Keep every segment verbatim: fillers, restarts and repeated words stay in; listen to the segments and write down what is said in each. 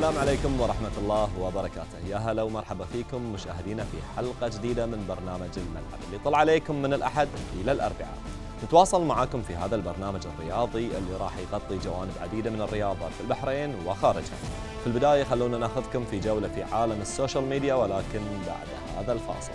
السلام عليكم ورحمة الله وبركاته. يا هلا ومرحبا فيكم مشاهدينا في حلقة جديدة من برنامج الملعب اللي طلع عليكم من الأحد إلى الأربعاء. نتواصل معاكم في هذا البرنامج الرياضي اللي راح يغطي جوانب عديدة من الرياضة في البحرين وخارجها. في البداية خلونا ناخذكم في جولة في عالم السوشيال ميديا، ولكن بعد هذا الفاصل.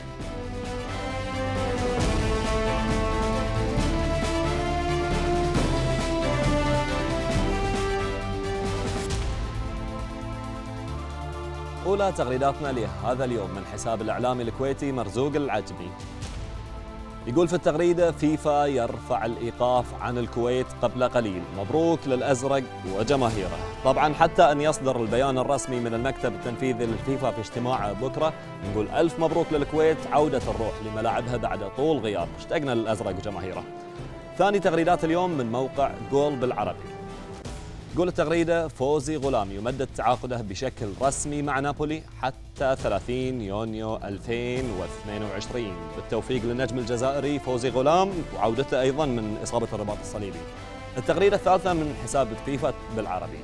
أولى تغريداتنا لهذا اليوم من حساب الإعلامي الكويتي مرزوق العجمي. يقول في التغريدة: فيفا يرفع الإيقاف عن الكويت قبل قليل، مبروك للأزرق وجماهيره. طبعا حتى أن يصدر البيان الرسمي من المكتب التنفيذي للفيفا في اجتماعه بكرة، نقول ألف مبروك للكويت عودة الروح لملاعبها بعد طول غياب. اشتقنا للأزرق وجماهيره. ثاني تغريدات اليوم من موقع جول بالعربي. تقول التغريدة: فوزي غلام يمدد تعاقده بشكل رسمي مع نابولي حتى ثلاثين يونيو ألفين واثنين وعشرين. بالتوفيق للنجم الجزائري فوزي غلام وعودته أيضا من إصابة الرباط الصليبي. التغريدة الثالثة من حساب فيفا بالعربي.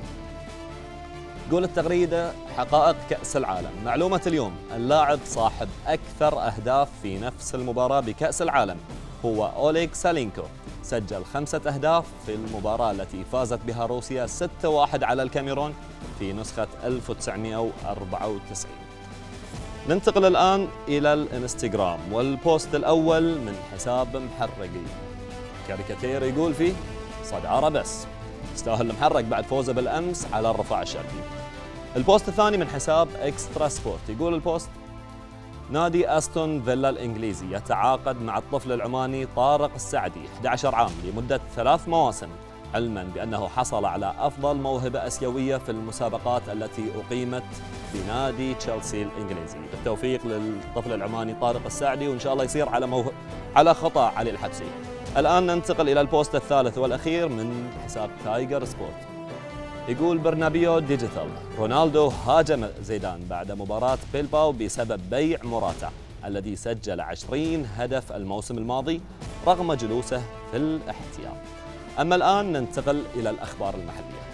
تقول التغريدة: حقائق كأس العالم. معلومة اليوم: اللاعب صاحب أكثر أهداف في نفس المباراة بكأس العالم هو أوليغ سالينكو، سجل خمسة أهداف في المباراة التي فازت بها روسيا ستة واحد على الكاميرون في نسخة ألف وتسعمئة وأربعة وتسعين. ننتقل الآن إلى الانستغرام، والبوست الأول من حساب محرقي. كاريكاتير يقول فيه: صدارة بس، يستاهل المحرق بعد فوزه بالأمس على الرفاع الشرقي. البوست الثاني من حساب اكسترا سبورت. يقول البوست: نادي أستون فيلا الإنجليزي يتعاقد مع الطفل العماني طارق السعدي أحد عشر عام لمدة ثلاث مواسم، علما بأنه حصل على أفضل موهبة أسيوية في المسابقات التي أقيمت في نادي تشيلسي الإنجليزي. بالتوفيق للطفل العماني طارق السعدي، وإن شاء الله يصير على موه... على خطى علي الحبسي. الآن ننتقل إلى البوست الثالث والأخير من حساب تايجر سبورت. يقول برنابيو ديجيتال: رونالدو هاجم زيدان بعد مباراة بيلباو بسبب بيع موراتا الذي سجل عشرين هدف الموسم الماضي رغم جلوسه في الاحتياط. أما الآن ننتقل إلى الأخبار المحلية.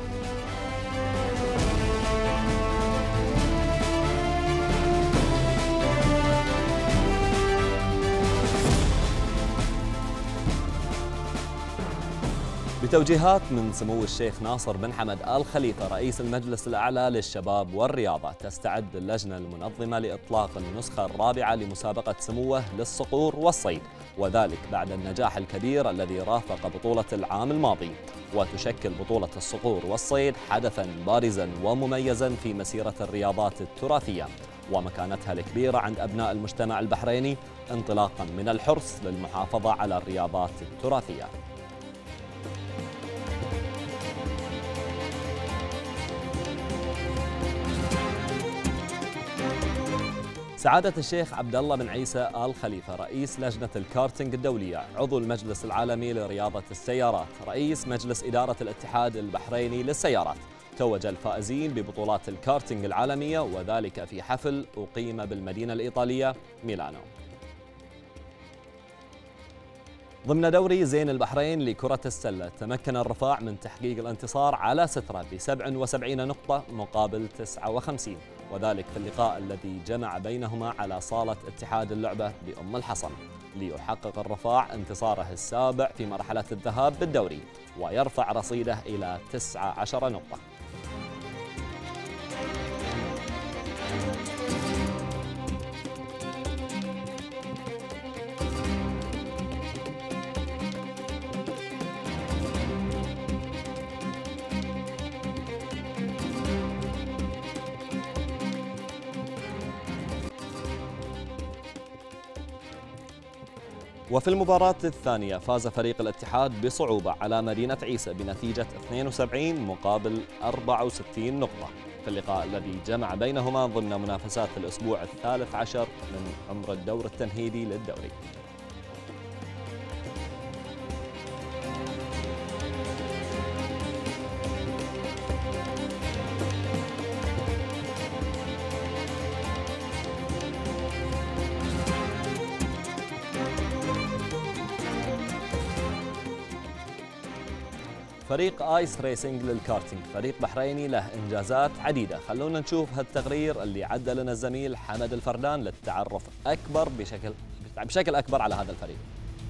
بتوجيهات من سمو الشيخ ناصر بن حمد آل خليفة رئيس المجلس الأعلى للشباب والرياضة، تستعد اللجنة المنظمة لإطلاق النسخة الرابعة لمسابقة سموه للصقور والصيد، وذلك بعد النجاح الكبير الذي رافق بطولة العام الماضي. وتشكل بطولة الصقور والصيد حدثاً بارزاً ومميزاً في مسيرة الرياضات التراثية ومكانتها الكبيرة عند أبناء المجتمع البحريني، انطلاقاً من الحرص للمحافظة على الرياضات التراثية. سعادة الشيخ عبد الله بن عيسى آل خليفة رئيس لجنة الكارتينج الدولية، عضو المجلس العالمي لرياضة السيارات، رئيس مجلس إدارة الاتحاد البحريني للسيارات، توج الفائزين ببطولات الكارتينج العالمية، وذلك في حفل أقيم بالمدينة الإيطالية ميلانو. ضمن دوري زين البحرين لكرة السلة، تمكن الرفاع من تحقيق الانتصار على سترة بسبع وسبعين نقطة مقابل تسعة وخمسين، وذلك في اللقاء الذي جمع بينهما على صالة اتحاد اللعبة بأم الحصن، ليحقق الرفاع انتصاره السابع في مرحلة الذهاب بالدوري ويرفع رصيده إلى تسعة عشر نقطة. وفي المباراة الثانية فاز فريق الاتحاد بصعوبة على مدينة عيسى بنتيجة اثنين وسبعين مقابل أربعة وستين نقطة في اللقاء الذي جمع بينهما ضمن منافسات الأسبوع الثالث عشر من عمر الدور التمهيدي للدوري. فريق آيس ريسنج للكارتينج فريق بحريني له إنجازات عديدة. خلونا نشوف هالتقرير اللي عد لنا الزميل حمد الفردان للتعرف أكبر بشكل بشكل أكبر على هذا الفريق.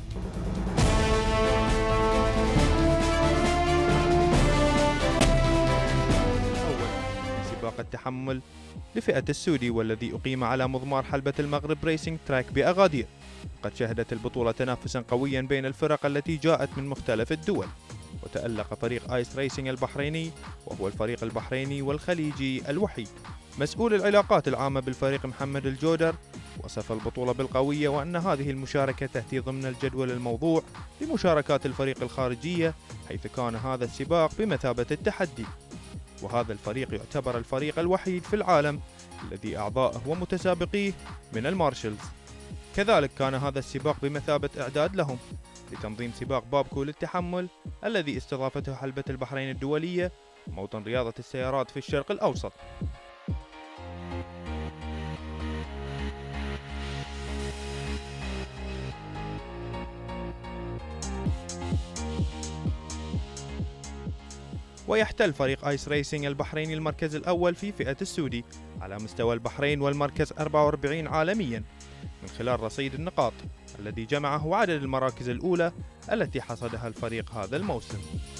سباق التحمل لفئة السودي والذي أقيم على مضمار حلبة المغرب ريسنج تراك بأغادير. قد شهدت البطولة تنافسا قويا بين الفرق التي جاءت من مختلف الدول، وتألق فريق آيس ريسنج البحريني وهو الفريق البحريني والخليجي الوحيد. مسؤول العلاقات العامة بالفريق محمد الجودر وصف البطولة بالقوية، وأن هذه المشاركة تأتي ضمن الجدول الموضوع لمشاركات الفريق الخارجية، حيث كان هذا السباق بمثابة التحدي. وهذا الفريق يعتبر الفريق الوحيد في العالم الذي أعضائه ومتسابقيه من المارشلز. كذلك كان هذا السباق بمثابة إعداد لهم لتنظيم سباق بابكو للتحمل الذي استضافته حلبة البحرين الدولية، موطن رياضة السيارات في الشرق الأوسط. ويحتل فريق آيس ريسنج البحريني المركز الأول في فئة السودي على مستوى البحرين، والمركز أربعة وأربعين عالميا من خلال رصيد النقاط الذي جمعه عدد المراكز الأولى التي حصدها الفريق هذا الموسم.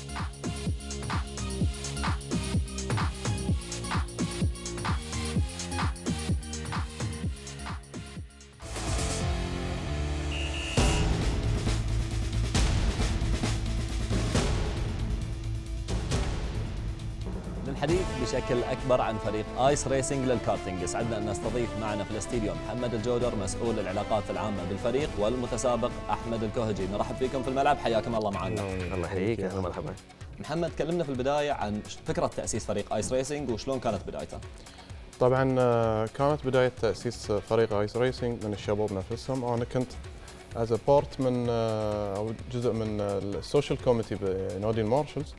للحديث بشكل أكبر عن فريق آيس ريسنج للكارتينج، يسعدنا أن نستضيف معنا في الاستديو محمد الجودر مسؤول العلاقات العامة بالفريق، والمتسابق أحمد الكوهجي. نرحب فيكم في الملعب، حياكم الله معنا. الله يحييك، أهلا مرحبا. محمد، كلمنا في البداية عن فكرة تأسيس فريق آيس ريسنج وشلون كانت بدايته. طبعا كانت بداية تأسيس فريق آيس ريسنج من الشباب نفسهم. أنا كنت از بارت من أو جزء من السوشيال كوميتي بنادي المارشلز،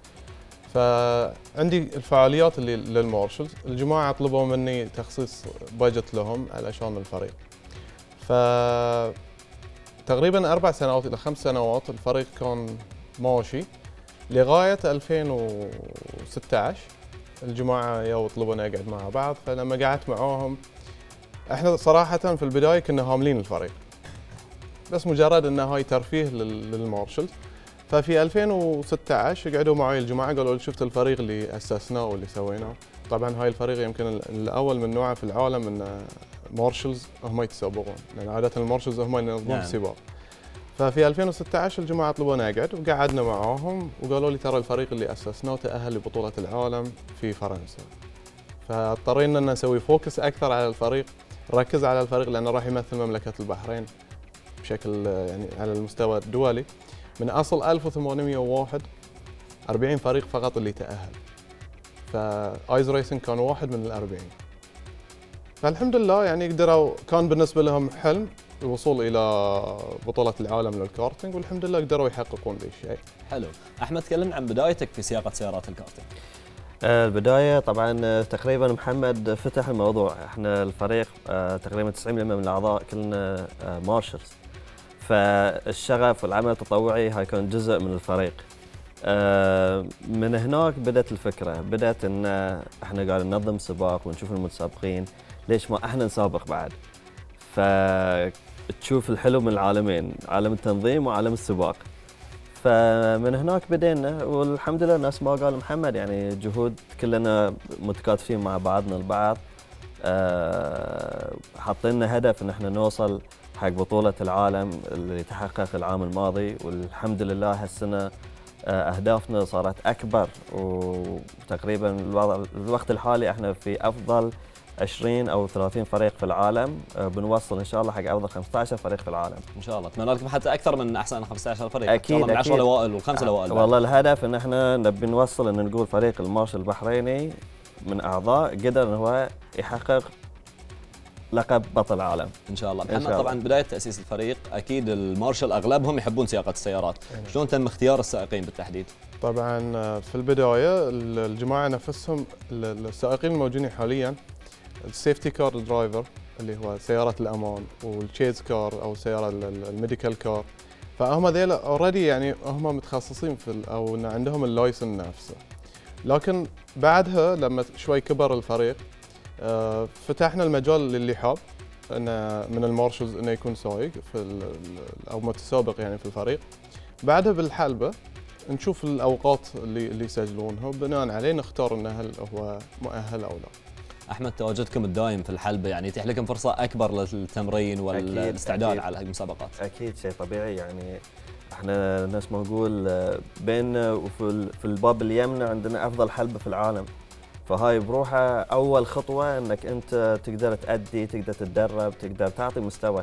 فعندي الفعاليات اللي للمارشلز، الجماعة طلبوا مني تخصيص باجت لهم علشان الفريق. ف تقريبا أربع سنوات إلى خمس سنوات الفريق كان ماشي لغاية ألفين وستة عشر. الجماعة يو طلبوني أقعد مع بعض، فلما قعدت معاهم احنا صراحة في البداية كنا هاملين الفريق، بس مجرد انه هاي ترفيه للمارشلز. ففي ألفين وستة عشر قعدوا معي الجماعة قالوا لي شفت الفريق اللي أسسناه واللي سويناه. طبعا هاي الفريق يمكن الأول من نوعه في العالم ان مارشلز هم يتسابقون، لأن عادة المارشلز هم ينظمون السباق. ففي ألفين وستة عشر الجماعة طلبونا أقعد وقعدنا معاهم وقالوا لي ترى الفريق اللي أسسناه تأهل لبطولة العالم في فرنسا. فاضطرينا ان نسوي فوكس أكثر على الفريق، نركز على الفريق لأنه راح يمثل مملكة البحرين بشكل يعني على المستوى الدولي. من أصل ألف وثمانمئة وواحد أربعين فريق فقط اللي تأهل، فآيس ريسنج كان واحد من الأربعين. فالحمد لله يعني قدروا، كان بالنسبة لهم حلم الوصول إلى بطولة العالم للكارتينج، والحمد لله قدروا يحققون ذي الشيء. حلو. أحمد، تكلمنا عن بدايتك في سياقة سيارات الكارتينج. البداية طبعا تقريبا محمد فتح الموضوع. احنا الفريق تقريبا تسعين بالمئة من الأعضاء كلنا مارشلز، فالشغف والعمل التطوعي هاي كان جزء من الفريق. من هناك بدأت الفكرة، بدأت ان احنا قاعد ننظم سباق ونشوف المتسابقين، ليش ما احنا نسابق بعد؟ فتشوف الحلو من العالمين، عالم التنظيم وعالم السباق. فمن هناك بدينا، والحمد لله نفس ما قال محمد يعني جهود كلنا متكاتفين مع بعضنا البعض. حاطين هدف ان احنا نوصل حق بطولة العالم اللي تحقق العام الماضي، والحمد لله هالسنة أهدافنا صارت أكبر، وتقريبا الوقت الحالي احنا في أفضل عشرين أو ثلاثين فريق في العالم، بنوصل إن شاء الله حق أفضل خمسة عشر فريق في العالم. إن شاء الله، أتمنى لكم حتى أكثر من أحسن خمسة عشر فريق. أكيد من العشرة الأوائل والخمسة الأوائل. والله الهدف إن احنا نبي نوصل إن نقول فريق المارشل البحريني من أعضاء قدر إن هو يحقق لقب بطل العالم ان شاء الله. محمد، طبعا بدايه تاسيس الفريق اكيد المارشل اغلبهم يحبون سياقه السيارات، شلون تم اختيار السائقين بالتحديد؟ طبعا في البدايه الجماعه نفسهم السائقين الموجودين حاليا السيفتي كار درايفر اللي هو سياره الامان، والتشيز كار او السياره الميديكال كار، فهم ذيلا اوريدي يعني هم متخصصين في ال- او إن عندهم اللايسن نفسه. لكن بعدها لما شوي كبر الفريق آه، فتحنا المجال للي حاب انه من المارشلز انه يكون سايق في ال- ال- او متسابق يعني في الفريق. بعدها بالحلبه نشوف الاوقات اللي اللي يسجلونها وبناء عليه نختار انه هل هو مؤهل او لا. احمد، تواجدكم الدائم في الحلبه يعني يتيح لكم فرصه اكبر للتمرين والاستعداد أكيد. على هذه المسابقات. اكيد شيء طبيعي، يعني احنا نفس ما نقول آه، بيننا وفي ال- في الباب اللي يمنا عندنا افضل حلبه في العالم. فهاي بروحها اول خطوه انك انت تقدر تأدي، تقدر تتدرب، تقدر تعطي مستوى.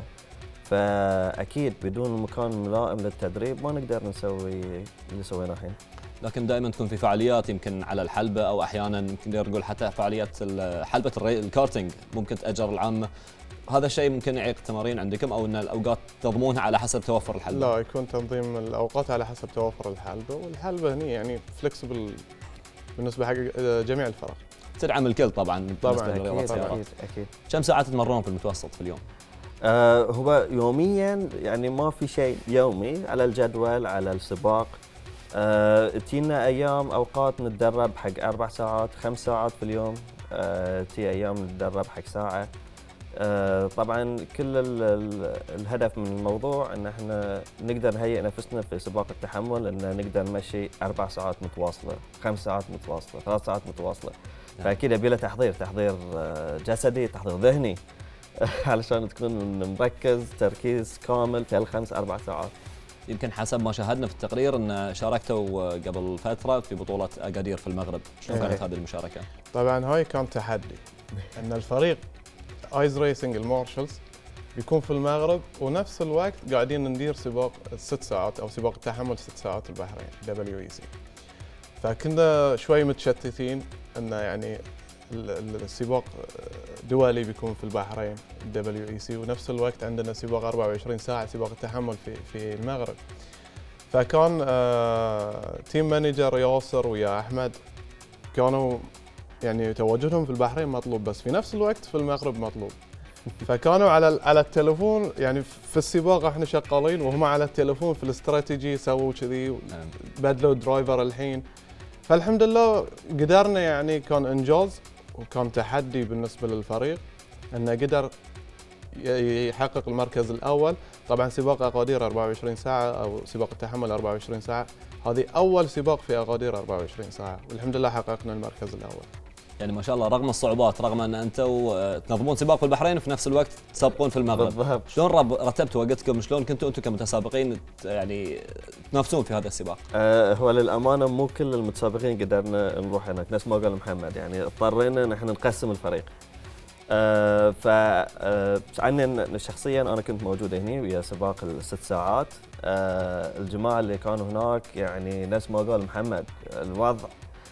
فاكيد بدون مكان ملائم للتدريب ما نقدر نسوي اللي سويناه الحين. لكن دائما تكون في فعاليات يمكن على الحلبه، او احيانا نقدر نقول حتى فعاليات ال- حلبه الري- الكارتينج ممكن تاجر العامه. هذا الشيء ممكن يعيق التمارين عندكم، او ان الاوقات تضمونها على حسب توفر الحلبه؟ لا، يكون تنظيم الاوقات على حسب توفر الحلبه، والحلبه هني يعني فلكسبل بالنسبه حق جميع الفرق. تدعم الكل طبعا بالنسبه طبعاً، للرياضات اكيد السيارات. اكيد اكيد. كم ساعات تتمرون في المتوسط في اليوم؟ آه هو يوميا يعني ما في شيء يومي على الجدول على السباق. آه تينا ايام اوقات نتدرب حق اربع ساعات خمس ساعات في اليوم. آه تي ايام نتدرب حق ساعه. آه طبعا كل ال ال الهدف من الموضوع ان احنا نقدر نهيئ نفسنا في سباق التحمل، ان نقدر نمشي اربع ساعات متواصله، خمس ساعات متواصله، ثلاث ساعات متواصله. فاكيد يبي له تحضير، تحضير آه، جسدي، تحضير ذهني علشان تكون مركز تركيز كامل في هالخمس اربع ساعات. يمكن حسب ما شاهدنا في التقرير ان شاركتوا قبل فتره في بطوله اكادير في المغرب، شلون كانت هذه المشاركه؟ طبعا هاي كان تحدي ان الفريق ايز ريسنج المارشلز بيكون في المغرب ونفس الوقت قاعدين ندير سباق ست ساعات او سباق التحمل ست ساعات البحرين دبليو اي سي. فكنا شوي متشتتين انه يعني ال- ال- السباق دولي بيكون في البحرين دبليو اي سي، ونفس الوقت عندنا سباق أربعة وعشرين ساعه سباق التحمل في في المغرب. فكان آه تيم مانجر ياسر ويا احمد كانوا يعني تواجدهم في البحرين مطلوب، بس في نفس الوقت في المغرب مطلوب. فكانوا على على التليفون يعني في السباق احنا شغالين وهم على التليفون في الاستراتيجي سووا كذي بدلوا درايفر الحين. فالحمد لله قدرنا، يعني كان انجاز وكان تحدي بالنسبه للفريق انه قدر ي- يحقق المركز الاول. طبعا سباق اقادير أربعة وعشرين ساعه او سباق التحمل أربعة وعشرين ساعه، هذه اول سباق في اقادير أربعة وعشرين ساعه، والحمد لله حققنا المركز الاول. يعني ما شاء الله رغم الصعوبات، رغم ان انتم تنظمون سباق في البحرين وفي نفس الوقت تسابقون في المغرب، بالضبط. شلون رب- رتبتوا وقتكم؟ شلون كنتوا انتم كمتسابقين ت- يعني تنافسون في هذا السباق؟ آه هو للامانه مو كل المتسابقين قدرنا نروح هناك، نفس ما قال محمد، يعني اضطرينا نحن نقسم الفريق. آه ف آه عني شخصيا انا كنت موجود هنا ويا سباق الست ساعات. آه الجماعه اللي كانوا هناك يعني نفس ما قال محمد الوضع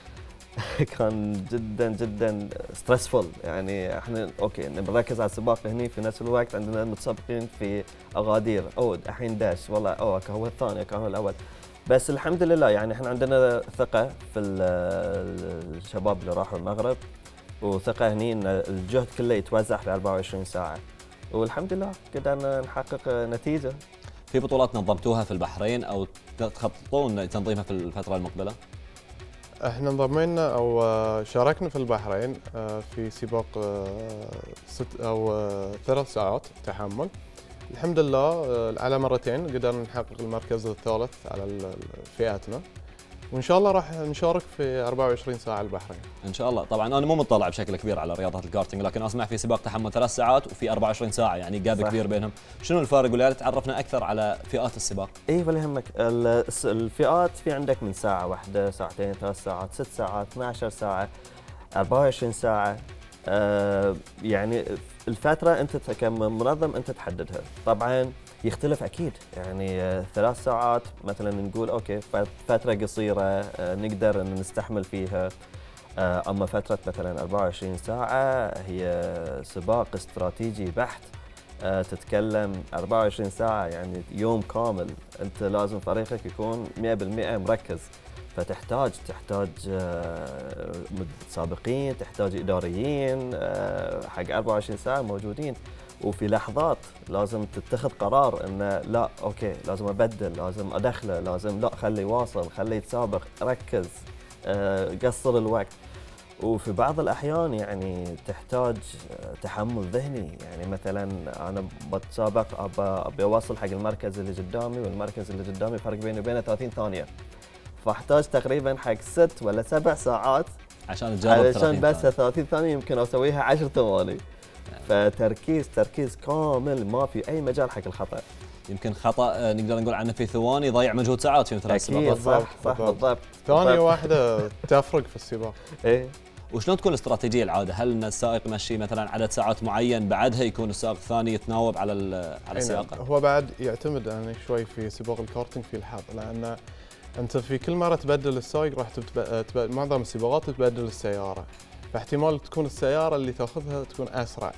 كان جدا جدا ستريسفول. يعني احنا اوكي بنركز على السباق هني، في نفس الوقت عندنا متسابقين في اغادير، او الحين داش والله اوه هو الثاني كان هو الاول. بس الحمد لله يعني احنا عندنا ثقه في ال- الشباب اللي راحوا المغرب، وثقه هني ان الجهد كله يتوزع في أربعة وعشرين ساعه، والحمد لله قدرنا نحقق نتيجه. في بطولات نظمتوها في البحرين او تخططون تنظيمها في الفتره المقبله؟ احنا انضمينا او آه، شاركنا في البحرين آه، في سباق آه، ست او آه، ثلاث ساعات تحمل. الحمد لله آه، على مرتين قدرنا نحقق المركز الثالث على ال- ال- فئاتنا، وان شاء الله راح نشارك في أربعة وعشرين ساعه البحرين. ان شاء الله. طبعا انا مو مطلع بشكل كبير على رياضه الكارتينج، لكن اسمع في سباق تحمل ثلاث ساعات وفي أربعة وعشرين ساعه، يعني جاب صح. كبير بينهم. شنو الفارق؟ ولا تعرفنا اكثر على فئات السباق؟ اي ولا يهمك. ال- الس- الفئات في عندك من ساعه واحده، ساعتين، ثلاث ساعات، ست ساعات، اثنتي عشرة ساعه، أربعة وعشرين ساعه. آه يعني الفتره انت ت- كمنظم انت تحددها. طبعا يختلف اكيد، يعني آه ثلاث ساعات مثلا نقول اوكي فت- فتره قصيره آه نقدر ان نستحمل فيها. آه اما فتره مثلا أربعة وعشرين ساعه هي سباق استراتيجي بحت. آه، تتكلم أربعة وعشرين ساعة، يعني يوم كامل أنت لازم فريقك يكون مئة بالمئة مركز. فتحتاج تحتاج سابقين، تحتاج اداريين حق أربعة وعشرين ساعه موجودين، وفي لحظات لازم تتخذ قرار انه لا اوكي لازم ابدل، لازم ادخله، لازم لا خليه يواصل، خليه يتسابق، ركز، قصر الوقت. وفي بعض الأحيان يعني تحتاج تحمل ذهني، يعني مثلا أنا بتسابق أبي أوصل حق المركز اللي قدامي، والمركز اللي قدامي فرق بيني وبينه ثلاثين ثانية، فأحتاج تقريبا حق ست ولا سبع ساعات عشان تجرب علشان بس ثلاثين ثانية يمكن أسويها عشر ثواني. فتركيز تركيز كامل، ما في أي مجال حق الخطأ. يمكن خطأ نقدر نقول عنه في ثواني يضيع مجهود ساعات في مثل السباقات. صح صح بالضبط. ثانية واحدة تفرق في السباق. إيه. وشلون تكون الاستراتيجيه العاده؟ هل ان السائق يمشي مثلا عدد ساعات معين بعدها يكون السائق الثاني يتناوب على على السياقه؟ هو بعد يعتمد يعني شوي في سباق الكارتينج في الحظ، لان انت في كل مره تبدل السائق راح تبدل، معظم السباقات تبدل السياره، فاحتمال تكون السياره اللي تاخذها تكون اسرع.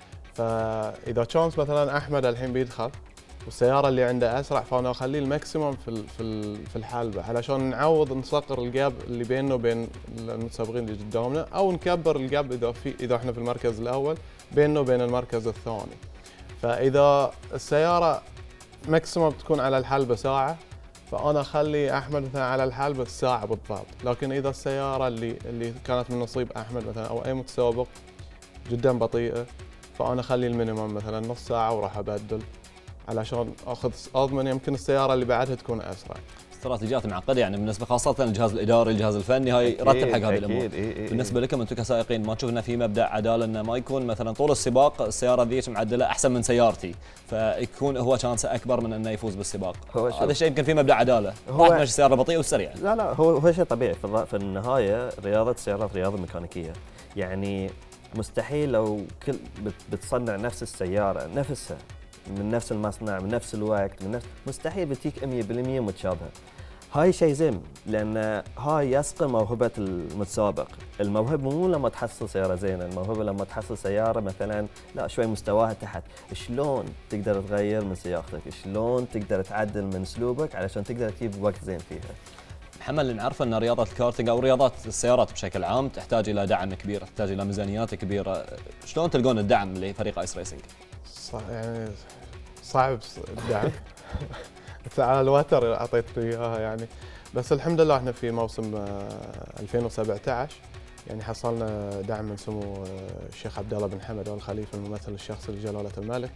فاذا كانت مثلا احمد الحين بيدخل والسياره اللي عنده اسرع، فانا اخليه الماكسيموم في في في الحلبه علشان نعوض نصقر الجاب اللي بينه وبين المتسابقين اللي قدامنا، او نكبر الجاب اذا في اذا احنا في المركز الاول بينه وبين المركز الثاني. فاذا السياره ماكسيموم تكون على الحلبه ساعه، فانا اخلي احمد مثلا على الحلبه ساعه بالضبط. لكن اذا السياره اللي اللي كانت من نصيب احمد مثلا او اي متسابق جدا بطيئه، فانا اخلي المينيمم مثلا نص ساعه وراح ابدل علشان اخذ اضمن يمكن السياره اللي بعدها تكون اسرع. استراتيجيات معقده يعني بالنسبه خاصه للجهاز الاداري، الجهاز الفني، هاي يرتب حق هذه الامور. إيه إيه بالنسبه لكم انتم كسائقين، ما تشوفنا في مبدا عداله انه ما يكون مثلا طول السباق السياره ذيك معدله احسن من سيارتي، فيكون هو شانسه اكبر من انه يفوز بالسباق؟ هذا الشيء يمكن في مبدا عداله، راح ماشي سياره بطيئه والسريعه. لا لا هو هو شيء طبيعي في, في النهايه. رياضه السيارات رياضه ميكانيكيه، يعني مستحيل لو كل بتصنع نفس السياره نفسها من نفس المصنع من نفس الوقت من نفس، مستحيل بتيك مية بالمية متشابهه. هاي شيء زين، لان هاي يسقي موهبه المتسابق. الموهبه مو لما تحصل سياره زينه، الموهبه لما تحصل سياره مثلا لا شوي مستواها تحت، شلون تقدر تغير من سياقتك، شلون تقدر تعدل من اسلوبك علشان تقدر تجيب وقت زين فيها. محمد، اللي نعرفه ان رياضه الكارتينج او رياضات السيارات بشكل عام تحتاج الى دعم كبير، تحتاج الى ميزانيات كبيره، شلون تلقون الدعم لفريق ايس ريسنج؟ يعني صعب الدعم على الوتر اعطيتني اياها يعني، بس الحمد لله احنا في موسم ألفين وسبعة عشر يعني حصلنا دعم من سمو الشيخ عبد الله بن حمد ال خليفه الممثل الشخصي لجلاله الملك.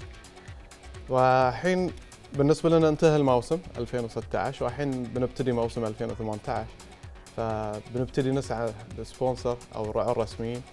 والحين بالنسبه لنا انتهى الموسم ألفين وستة عشر، والحين بنبتدي موسم ألفين وثمانية عشر، فبنبتدي نسعى لسبونسر او الرعاة الرسميين.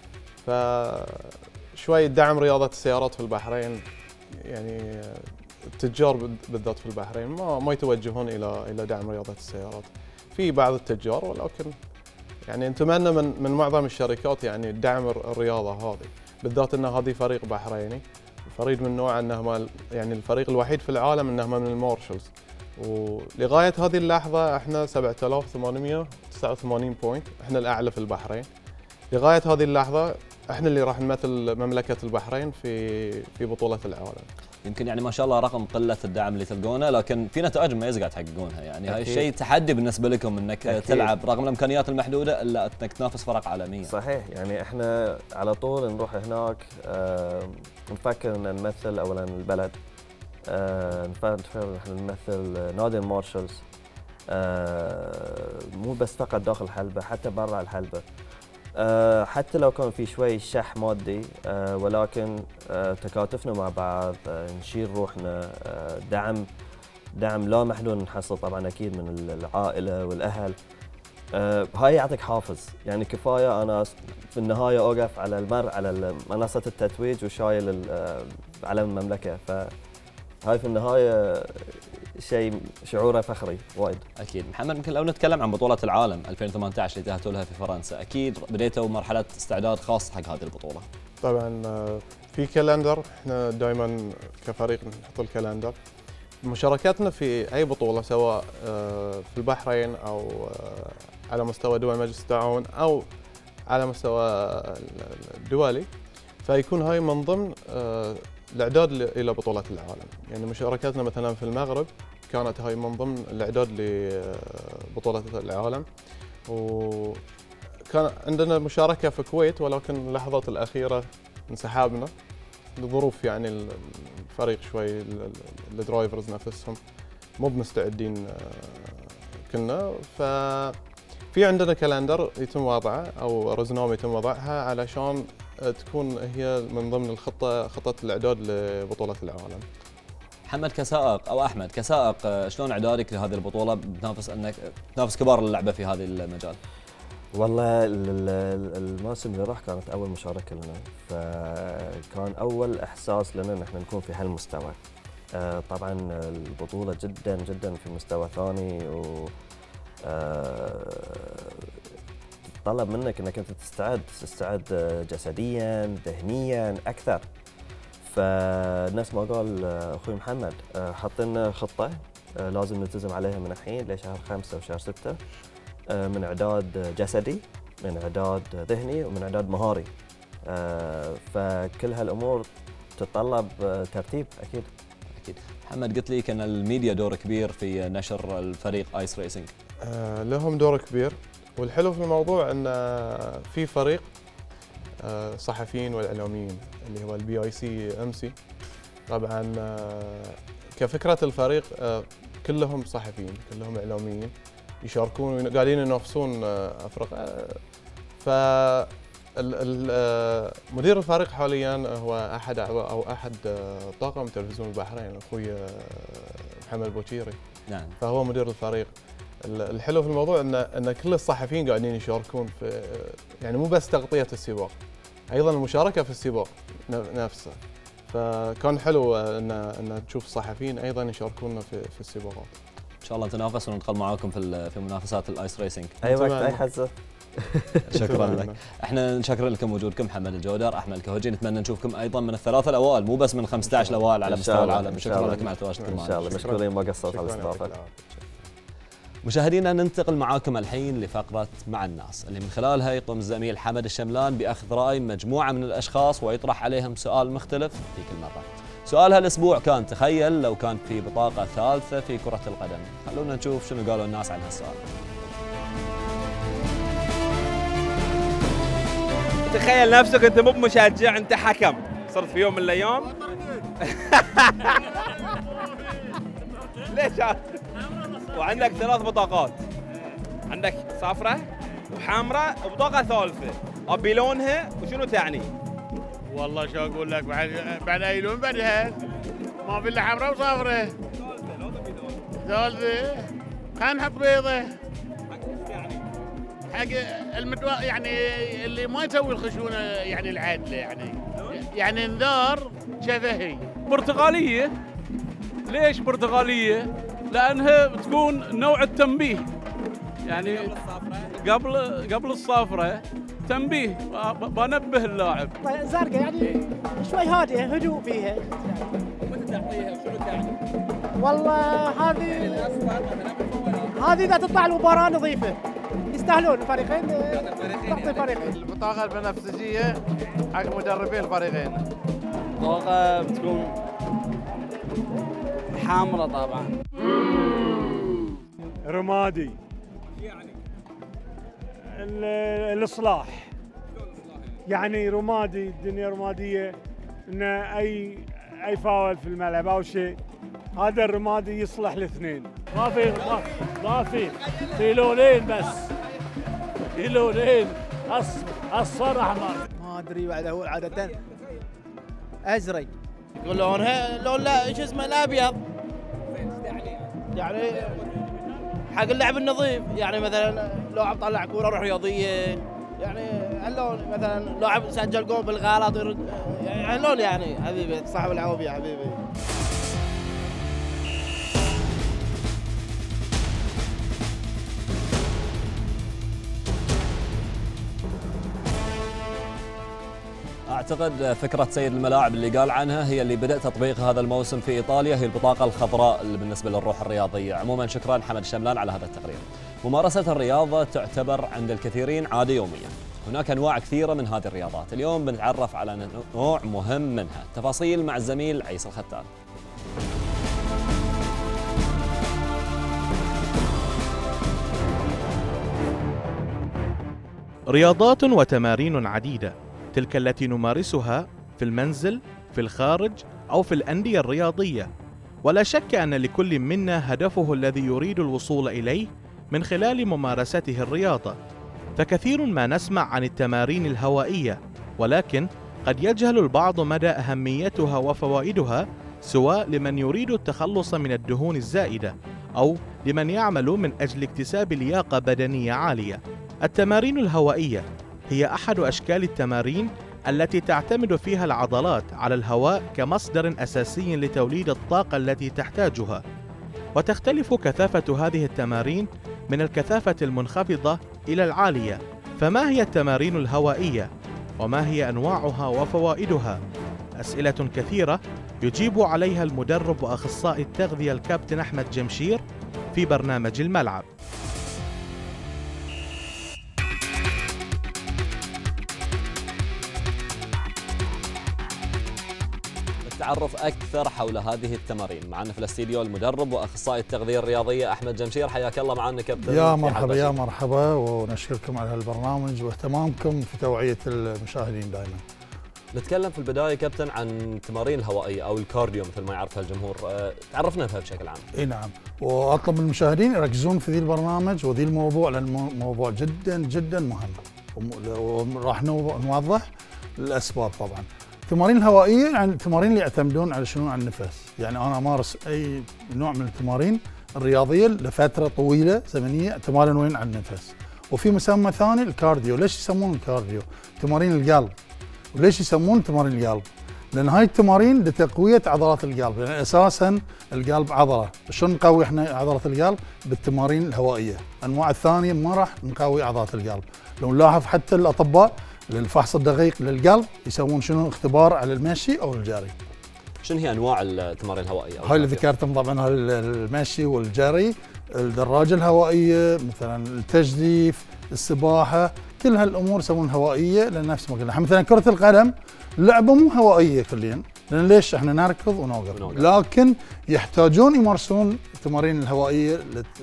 فشوي دعم رياضه السيارات في البحرين، يعني التجار بالذات في البحرين ما ما يتوجهون الى الى دعم رياضه السيارات. في بعض التجار، ولكن يعني نتمنى من من معظم الشركات يعني دعم الرياضه هذه، بالذات ان هذه فريق بحريني، فريق من نوع انه يعني الفريق الوحيد في العالم انه من المارشلز، ولغايه هذه اللحظه احنا سبعة آلاف وثمانمئة وتسعة وثمانين بوينت، احنا الاعلى في البحرين. لغايه هذه اللحظه احنا اللي راح نمثل مملكه البحرين في في بطوله العالم. يمكن يعني ما شاء الله رغم قله الدعم اللي تلقونه، لكن في نتائج مميزه قاعد تحققونها، يعني هاي الشيء تحدي بالنسبه لكم انك أكيد. تلعب رغم الامكانيات المحدوده الا انك تنافس فرق عالميه. صحيح، يعني احنا على طول نروح هناك آه نفكر ان نمثل اولا البلد، آه نفكر احنا نمثل نادي المارشلز، آه مو بس فقط داخل الحلبه، حتى برا الحلبه. أه حتى لو كان في شوي شح مادي، أه ولكن أه تكاتفنا مع بعض، أه نشيل روحنا، أه دعم دعم لا محدود نحصل طبعا اكيد من العائله والاهل. أه هاي يعطيك حافز، يعني كفايه انا في النهايه اوقف على المر على منصه التتويج وشايل علم المملكه، فهاي في النهايه شيء شعوره فخري وايد. اكيد. محمد، يمكن لو نتكلم عن بطوله العالم ألفين وثمانية عشر اللي انتهتوا لها في فرنسا، اكيد بديتوا مرحله استعداد خاص حق هذه البطوله. طبعا في كالندر، احنا دائما كفريق نحط الكالندر. مشاركتنا في اي بطوله سواء في البحرين او على مستوى دول مجلس التعاون او على مستوى الدولي، فيكون هاي من ضمن الاعداد الى بطوله العالم. يعني مشاركتنا مثلا في المغرب كانت هاي من ضمن الاعداد لبطوله العالم، وكان عندنا مشاركه في الكويت، ولكن اللحظات الاخيره انسحابنا لظروف يعني الفريق شوي الدرايفرز نفسهم مو بمستعدين كنا. ففي عندنا كالندر يتم وضعه او روزنامه يتم وضعها علشان تكون هي من ضمن الخطه خطه الاعداد لبطوله العالم. محمد كسائق او احمد كسائق، شلون اعدادك لهذه البطوله بتنافس انك تنافس كبار اللعبه في هذا المجال؟ والله الموسم اللي راح كانت اول مشاركه لنا، فكان اول احساس لنا ان احنا نكون في هالمستوى. طبعا البطوله جدا جدا في مستوى ثاني، و طلب منك انك انت تستعد تستعد جسديا ذهنيا اكثر. فنفس ما قال اخوي محمد، حاطين خطه لازم نلتزم عليها من الحين لشهر خمسة وشهر ستة، من اعداد جسدي، من اعداد ذهني، ومن اعداد مهاري. فكل هالامور تتطلب ترتيب اكيد. اكيد. محمد، قلت لي كان الميديا دور كبير في نشر الفريق ايس ريسنج. آه لهم دور كبير، والحلو في الموضوع ان في فريق آه صحفيين والاعلاميين اللي هو البي اي سي ام سي. طبعا آه كفكره الفريق آه كلهم صحفيين، كلهم اعلاميين يشاركون وقاعدين ينافسون آه افريقيا. ف مدير الفريق حاليا هو احد اعضاء او احد طاقم تلفزيون البحرين، اخوي محمد بوشيري. نعم. فهو مدير الفريق. الحلو في الموضوع ان ان كل الصحفيين قاعدين يشاركون في، يعني مو بس تغطيه السباق، ايضا المشاركه في السباق نفسه. فكان حلو ان ان تشوف الصحفيين ايضا يشاركون في في السباقات. ان شاء الله نتنافس وندخل معاكم في في منافسات الايس ريسنج. اي وقت اي حزه. شكرا لك. احنا نشكر لكم وجودكم، محمد الجودر، احمد الكهوجي. نتمنى نشوفكم ايضا من الثلاثه الاوائل، مو بس من خمسة عشر الاوائل على مستوى العالم. شكرا لكم على تواجدكم معنا. ان شاء الله مشكورين، ما قصرت على الاستضافه. مشاهدينا، ننتقل معاكم الحين لفقره مع الناس، اللي من خلالها يقوم الزميل حمد الشملان باخذ راي مجموعه من الاشخاص ويطرح عليهم سؤال مختلف في كل مره. سؤال هالاسبوع كان: تخيل لو كان في بطاقه ثالثه في كره القدم. خلونا نشوف شنو قالوا الناس عن هالسؤال. تخيل نفسك انت مو بمشجع، انت حكم، صرت في يوم من الايام ليش وعندك ثلاث بطاقات، عندك صفرة وحمراء وبطاقة ثالثة، ابي لونها وشنو تعني؟ والله شو اقول لك، بعد بعد اي لون بعدها؟ ما في الا حمراء وصفرة. ثالثة خلينا نحط بيضة حق المدوا، يعني اللي ما يسوي الخشونه يعني العادله، يعني يعني انذار شفهي. برتغاليه. ليش برتغاليه؟ لانها بتكون نوع التنبيه، يعني قبل قبل الصافره تنبيه، بنبه اللاعب. زرقاء يعني شوي هادئه، هدوء فيها. متى تعطيها وشنو تعني؟ والله هذه هذه اذا تطلع المباراه نظيفه، يستاهلون الفريقين تعطي فريقين. البطاقه البنفسجيه حق مدربين الفريقين. البطاقه بتكون حامره طبعا. رمادي. يعني الاصلاح. يعني رمادي، الدنيا رماديه، ان اي اي فاول في الملعب او شيء، هذا الرمادي يصلح الاثنين. ما في ما في في لونين بس، في لونين، اصفر احمر. ما ادري بعد، هو عاده ازرق. يقول لونها لون، لا شو اسمه، الابيض، يعني حق اللعب النظيف. يعني مثلا لاعب طلع كوره روح رياضيه، يعني هاللون. مثلا لاعب سجل جول بالغلط يرد، يعني هاللون. يعني حبيبي صاحب العوبي يا حبيبي. اعتقد فكره سيد الملاعب اللي قال عنها هي اللي بدأ تطبيق هذا الموسم في ايطاليا، هي البطاقه الخضراء اللي بالنسبه للروح الرياضيه. عموما شكرا حمد الشملان على هذا التقرير. ممارسه الرياضه تعتبر عند الكثيرين عاده يوميه. هناك انواع كثيره من هذه الرياضات، اليوم بنتعرف على نوع مهم منها. تفاصيل مع الزميل عيسى الختان. رياضات وتمارين عديدة، تلك التي نمارسها في المنزل، في الخارج أو في الأندية الرياضية، ولا شك أن لكل منا هدفه الذي يريد الوصول إليه من خلال ممارسته الرياضة. فكثير ما نسمع عن التمارين الهوائية، ولكن قد يجهل البعض مدى أهميتها وفوائدها، سواء لمن يريد التخلص من الدهون الزائدة أو لمن يعمل من أجل اكتساب لياقة بدنية عالية. التمارين الهوائية هي أحد أشكال التمارين التي تعتمد فيها العضلات على الهواء كمصدر أساسي لتوليد الطاقة التي تحتاجها، وتختلف كثافة هذه التمارين من الكثافة المنخفضة إلى العالية. فما هي التمارين الهوائية؟ وما هي أنواعها وفوائدها؟ أسئلة كثيرة يجيب عليها المدرب وأخصائي التغذية الكابتن أحمد جمشير في برنامج الملعب. التعرف أكثر حول هذه التمارين معنا في الاستديو المدرب وأخصائي التغذية الرياضية أحمد جمشير. حياك الله معنا كابتن. يا مرحبا يا مرحبا، ونشكركم على هالبرنامج واهتمامكم في توعية المشاهدين دائما. نتكلم في البداية كابتن عن التمارين الهوائية أو الكارديو مثل ما يعرفها الجمهور، تعرفنا فيها بشكل عام. اي نعم، وأطلب من المشاهدين يركزون في ذي البرنامج وذي الموضوع، لأن موضوع جدا جدا مهم، وراح نوضح الأسباب. طبعا التمارين الهوائية يعني التمارين اللي يعتمدون على شنو؟ على النفس. يعني أنا أمارس أي نوع من التمارين الرياضية لفترة طويلة زمنية اعتمادا وين؟ على النفس. وفي مسمى ثاني الكارديو. ليش يسمون الكارديو؟ تمارين القلب. وليش يسمون تمارين القلب؟ لأن هاي التمارين لتقوية عضلات القلب، يعني أساساً القلب عضلة. شلون نقوي احنا عضلة القلب؟ بالتمارين الهوائية. أنواع الثانية ما راح نقوي عضلات القلب. لو نلاحظ حتى الأطباء للفحص الدقيق للقلب يسوون شنو؟ اختبار على المشي أو الجري. شنو هي أنواع التمارين الهوائية؟ هاي اللي ذكرتهم طبعاً، المشي والجري، الدراجة الهوائية، مثلاً التجديف، السباحة، كل هالامور يسمون هوائيه. لان نفس ما قلنا مثلا كره القدم لعبه مو هوائيه كليا، لان ليش؟ احنا نركض ونوقف، لكن يحتاجون يمارسون التمارين الهوائيه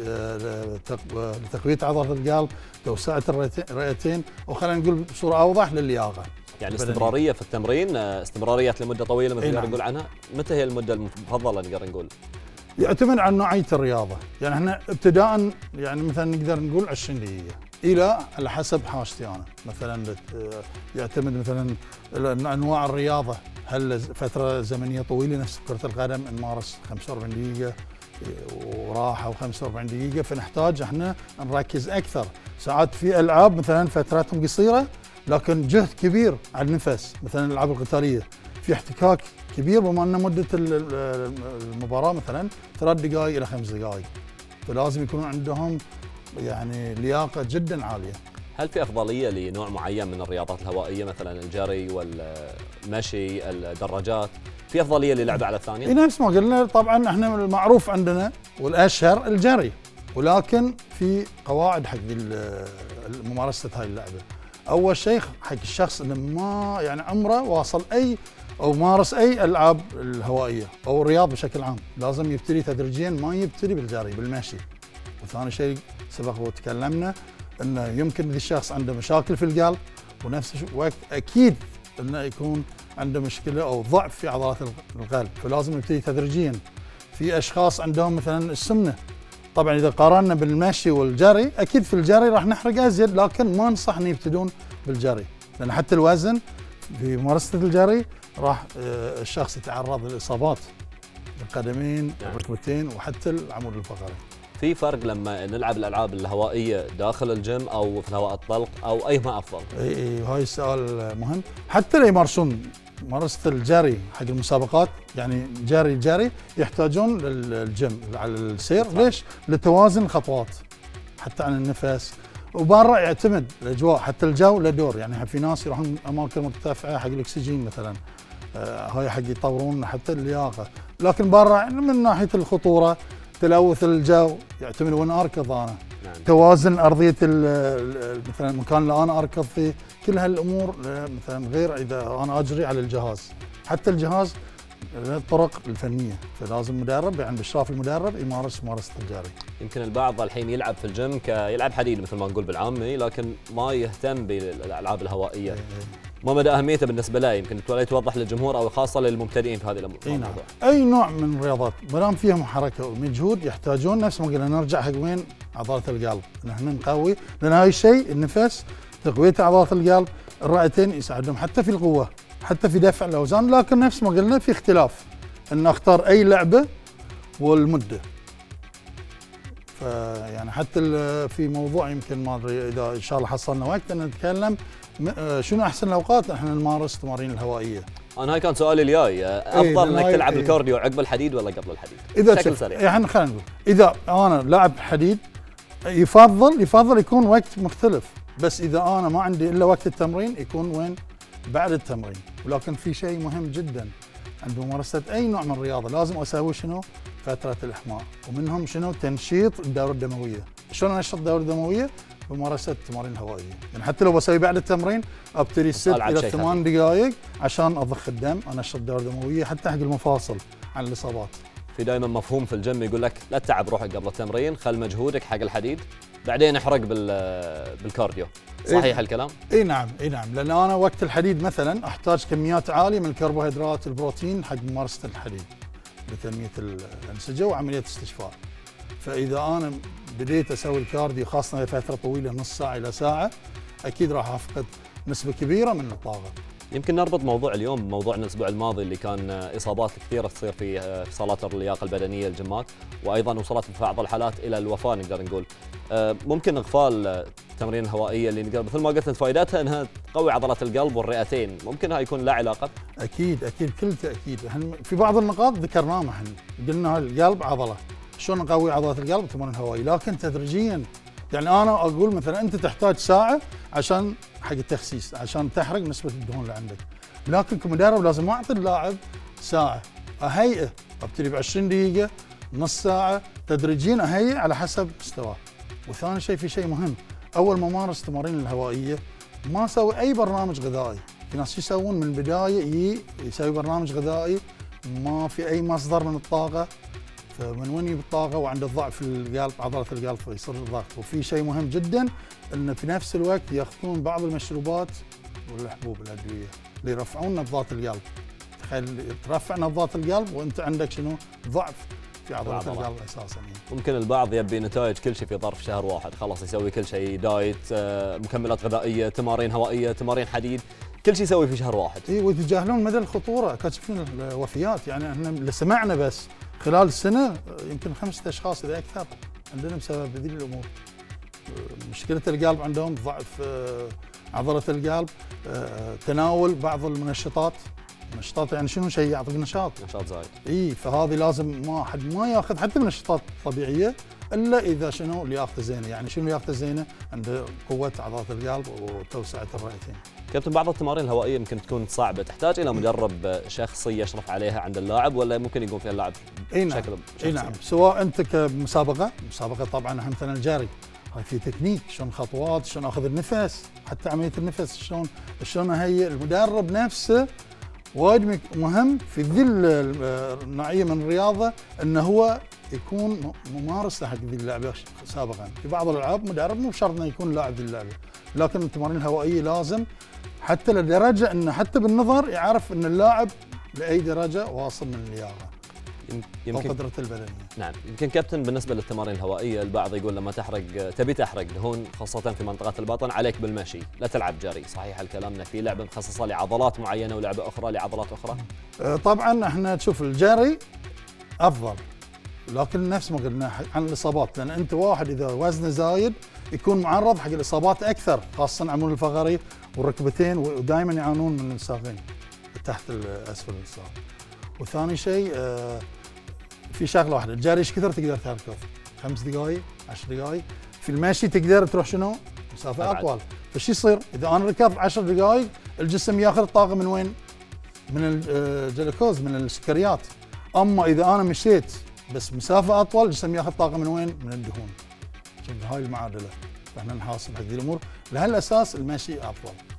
لتقويه عضله القلب، توسعه الرئتين، وخلينا نقول بصوره اوضح للياقه. يعني استمراريه في التمرين، استمراريه لمده طويله مثل نقدر نقول عنها. متى هي المده المفضله نقدر نقول؟ يعتمد على نوعيه الرياضه، يعني احنا ابتداء يعني مثلا نقدر نقول عشرين دقيقه الى على حسب حاجتي انا. مثلا يعتمد مثلا انواع الرياضه، هل فتره زمنيه طويله نفس كره القدم نمارس خمسة وأربعين دقيقه وراحه وخمسة وأربعين دقيقه، فنحتاج احنا نركز اكثر. ساعات في العاب مثلا فتراتهم قصيره لكن جهد كبير على النفس، مثلا الالعاب القتاليه في احتكاك كبير، بما ان مده المباراه مثلا ثلاث دقائق الى خمس دقائق، فلازم يكون عندهم يعني لياقه جدا عاليه. هل في افضليه لنوع معين من الرياضات الهوائيه مثلا الجري والمشي، الدراجات، في افضليه للعبه على الثانيه؟ نفس ما قلنا طبعا احنا المعروف عندنا والاشهر الجري، ولكن في قواعد حق ممارسه هاي اللعبه. اول شيء حق الشخص اللي ما يعني عمره واصل اي او مارس اي العاب الهوائيه او الرياض بشكل عام، لازم يبتدي تدريجيا، ما يبتدي بالجري بالمشي. وثاني شيء سبق وتكلمنا انه يمكن ذي الشخص عنده مشاكل في القلب، ونفس الوقت اكيد انه يكون عنده مشكله او ضعف في عضلات القلب، فلازم يبتدي تدريجيا. في اشخاص عندهم مثلا السمنه، طبعا اذا قارنا بالمشي والجري اكيد في الجري راح نحرق ازيد، لكن ما انصح ان يبتدون بالجري، لان حتى الوزن في ممارسه الجري راح الشخص يتعرض لاصابات بالقدمين والركبتين وحتى العمود الفقري. في فرق لما نلعب الالعاب الهوائيه داخل الجيم او في الهواء الطلق، او ايهما افضل؟ اي اي هاي السؤال مهم. حتى اللي يمارسون ممارسه الجري حق المسابقات، يعني جري جري يحتاجون للجيم على السير. ليش؟ لتوازن الخطوات، حتى عن النفس. وبرا يعتمد الاجواء، حتى الجو له دور، يعني في ناس يروحون اماكن مرتفعه حق الاكسجين مثلا، آه هاي حق يطورون حتى اللياقه. لكن برا من ناحيه الخطوره، تلوث الجو، يعتمد وين اركض انا، نعم. توازن ارضيه مثلا المكان اللي انا اركض فيه، كل هالامور مثلا غير اذا انا اجري على الجهاز. حتى الجهاز الطرق الفنيه، فلازم مدرب يعني باشراف المدرب يمارس ممارسه الجري. يمكن البعض الحين يلعب في الجيم كيلعب حديد مثل ما نقول بالعامي، لكن ما يهتم بالالعاب الهوائيه. ما مدى اهميته بالنسبه له؟ يمكن توضح للجمهور او خاصه للمبتدئين في هذه الامور. اي نعم. اي نوع من الرياضات ما دام فيهم حركه ومجهود يحتاجون نفس ما قلنا نرجع حق وين؟ عضله القلب، نحن نقوي، لان هاي الشيء النفس تقويه عضلات القلب، الرئتين يساعدهم حتى في القوه، حتى في دفع الاوزان، لكن نفس ما قلنا في اختلاف ان اختار اي لعبه والمده. فيعني حتى في موضوع يمكن ما ادري اذا ان شاء الله حصلنا وقت ان نتكلم شنو احسن الاوقات احنا نمارس التمارين الهوائيه. انا هاي كان سؤالي الجاي، افضل انك تلعب ايه الكارديو عقب الحديد ولا قبل الحديد؟ اذا بشكل سريع. يعني خلينا نقول اذا انا لاعب حديد يفضل يفضل يكون وقت مختلف، بس اذا انا ما عندي الا وقت التمرين يكون وين؟ بعد التمرين. ولكن في شيء مهم جدا عند ممارسه اي نوع من الرياضه لازم اسوي شنو؟ فتره الاحماء، ومنهم شنو؟ تنشيط الدوره الدمويه. شلون انشط الدوره الدمويه؟ بممارسه التمارين الهوائيه، يعني حتى لو بسوي بعد التمرين ابتدي ست الى ثمان دقائق عشان اضخ الدم، انشط الدوره الدمويه حتى حق المفاصل عن الاصابات. في دائما مفهوم في الجيم يقول لك لا تتعب روحك قبل التمرين، خل مجهودك حق الحديد بعدين احرق بال بالكارديو. صحيح إيه الكلام؟ اي نعم اي نعم، لان انا وقت الحديد مثلا احتاج كميات عاليه من الكربوهيدرات البروتين حق ممارسه الحديد لتنميه الانسجه وعمليه استشفاء. فاذا انا بديت اسوي الكارديو خاصه فتره طويله نص ساعه الى ساعه اكيد راح افقد نسبه كبيره من الطاقه. يمكن نربط موضوع اليوم بموضوعنا الاسبوع الماضي اللي كان اصابات كثيره تصير في صالات اللياقه البدنيه الجيمات، وايضا وصلت في بعض الحالات الى الوفاه نقدر نقول. ممكن اغفال التمارين الهوائيه اللي نقدر مثل ما قلت فائدتها انها تقوي عضلات القلب والرئتين، ممكن هاي يكون لا علاقه؟ اكيد اكيد كل تاكيد، في بعض النقاط ذكرناها احنا، قلنا القلب عضله، شلون نقوي عضلات القلب بالتمارين الهوائيه، لكن تدريجيا. يعني انا اقول مثلا انت تحتاج ساعه عشان حق التخسيس عشان تحرق نسبه الدهون اللي عندك، لكن كمدرب لازم اعطي اللاعب ساعه اهيئه، ابتدي ب عشرين دقيقه نص ساعه تدريجيا اهيئ على حسب مستواه. وثاني شيء في شيء مهم، اول ما امارس التمارين الهوائيه ما اسوي اي برنامج غذائي، في ناس يسوون من البدايه يسوي برنامج غذائي ما في اي مصدر من الطاقه، فمن وين يجيب الطاقه وعنده ضعف في القلب عضله القلب فيصير الضغط. وفي شيء مهم جدا ان في نفس الوقت ياخذون بعض المشروبات والحبوب الادويه اللي يرفعون نبضات القلب. تخيل ترفع نبضات القلب وانت عندك شنو؟ ضعف في عضله القلب اساسا. ممكن البعض يبي نتائج كل شيء في ظرف شهر واحد، خلاص يسوي كل شيء، دايت، مكملات غذائيه، تمارين هوائيه، تمارين حديد، كل شيء يسوي في شهر واحد. اي ويتجاهلون مدى الخطوره، كاشفين الوفيات، يعني احنا اللي سمعنا بس خلال السنه يمكن خمسة اشخاص اذا اكثر عندنا بسبب هذه الامور. مشكله القلب عندهم ضعف عضله القلب، تناول بعض المنشطات، منشطات يعني شنو شيء يعطيك نشاط نشاط زايد. اي فهذه لازم ما حد ما ياخذ حتى منشطات طبيعيه الا اذا شنو لياقته زينه، يعني شنو لياقته زينه؟ عنده قوه عضلات القلب وتوسعه الرئتين. كابتن بعض التمارين الهوائيه يمكن تكون صعبه، تحتاج الى مدرب شخصي يشرف عليها عند اللاعب ولا ممكن يقوم فيها اللاعب بشكل شخصي؟ اي نعم، سواء انت كمسابقه، مسابقه طبعا مثلا الجري هاي في تكنيك، شلون خطوات، شلون اخذ النفس، حتى عمليه النفس شلون شلون هي المدرب نفسه وايد مهم في ذي النوعيه من الرياضه انه هو يكون ممارس حق ذي اللعبه سابقا. في بعض الالعاب مدرب مو شرط انه يكون لاعب ذي اللعبه، لكن التمارين الهوائيه لازم حتى لدرجه انه حتى بالنظر يعرف ان اللاعب لاي درجه واصل من اللياقه يمكن قدرته البدنيه. نعم، يمكن كابتن بالنسبه للتمارين الهوائيه البعض يقول لما تحرق تبي تحرق دهون خاصه في منطقه البطن عليك بالمشي، لا تلعب جري، صحيح الكلام انه في لعبه مخصصه لعضلات معينه ولعبه اخرى لعضلات اخرى؟ طبعا احنا تشوف الجري افضل، لكن نفس ما قلنا عن الاصابات، لان انت واحد اذا وزنه زايد يكون معرض حق الاصابات اكثر، خاصه عمود الفقري والركبتين، ودائما يعانون من الساقين تحت اسفل الساق. وثاني شيء في شغله واحده، الجري ايش كثر تقدر تركض؟ خمس دقائق، عشر دقائق، في المشي تقدر تروح شنو؟ مسافه اطول، فشو يصير؟ اذا انا ركضت عشر دقائق الجسم ياخذ الطاقه من وين؟ من الجلوكوز، من السكريات. اما اذا انا مشيت بس مسافه اطول الجسم ياخذ طاقه من وين؟ من الدهون. شوف هاي المعادله، فاحنا نحاسب حق ذي الامور، لهالاساس المشي افضل.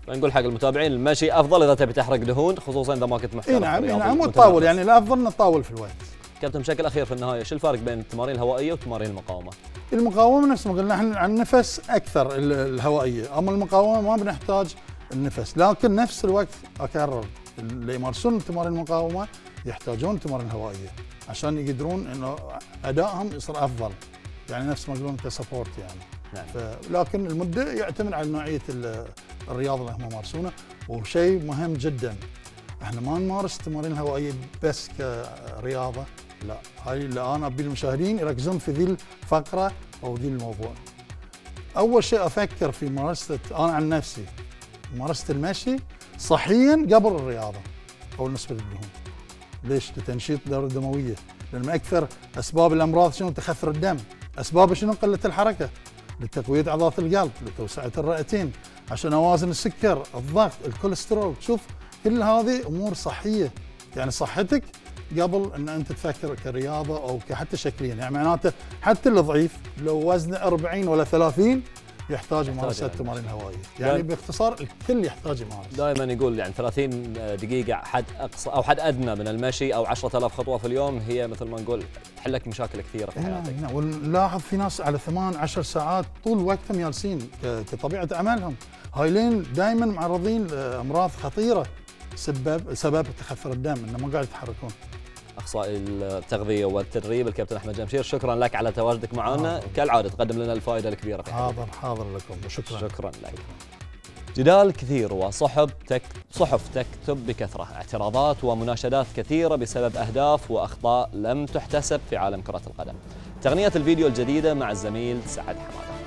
فنقول حق المتابعين المشي افضل اذا تبي تحرق دهون، خصوصا اذا ما كنت محترف. اي نعم، اي نعم، وتطاول، يعني الافضل نطاول في الوقت. كابتن بشكل اخير في النهايه، شو الفرق بين التمارين الهوائيه وتمارين المقاومه؟ المقاومه نفس ما قلنا احنا عن النفس اكثر الهوائيه، اما المقاومه ما بنحتاج النفس، لكن نفس الوقت اكرر اللي يمارسون تمارين المقاومه يحتاجون تمارين هوائيه عشان يقدرون انه ادائهم يصير افضل، يعني نفس ما يقولون كسبورت يعني. نعم. لكن المده يعتمد على نوعيه الرياضه اللي هم يمارسونها، وشيء مهم جدا احنا ما نمارس التمارين الهوائيه بس كرياضه، لا، هاي اللي انا ابي المشاهدين يركزون في ذي الفقره او ذي الموضوع. اول شيء افكر في ممارسه، انا عن نفسي ممارسه المشي صحيا قبل الرياضه او نسبه الدهون. ليش؟ لتنشيط الدوره الدمويه، لان اكثر اسباب الامراض شنو؟ تخثر الدم، اسبابه شنو؟ قله الحركه، لتقويه عضلات القلب، لتوسعه الرئتين، عشان اوازن السكر، الضغط، الكوليسترول. شوف كل هذه امور صحيه، يعني صحتك قبل ان انت تفكر كرياضه او حتى شكليا، يعني معناته حتى الضعيف لو وزنه أربعين ولا ثلاثين يحتاج ممارسه تمارين هوائيه، يعني باختصار الكل يحتاج يمارس. دائما يقول يعني ثلاثين دقيقه حد اقصى او حد ادنى من المشي او عشرة آلاف خطوه في اليوم هي مثل ما نقول تحلك مشاكل كثيره في حياتك. نعم، ونلاحظ في ناس على ثمان عشر ساعات طول وقتهم جالسين كطبيعه اعمالهم، هايلين دائما معرضين لامراض خطيره سبب سبب تخثر الدم، انه ما قاعد يتحركون. اخصائي التغذيه والتدريب الكابتن احمد جمشير، شكرا لك على تواجدك معنا، كالعاده تقدم لنا الفائده الكبيره في حاضر حاضر لكم وشكرا. شكرا لك. جدال كثير وصحف تك صحف تكتب بكثره، اعتراضات ومناشدات كثيره بسبب اهداف واخطاء لم تحتسب في عالم كره القدم. تغنيه الفيديو الجديده مع الزميل سعد حماده.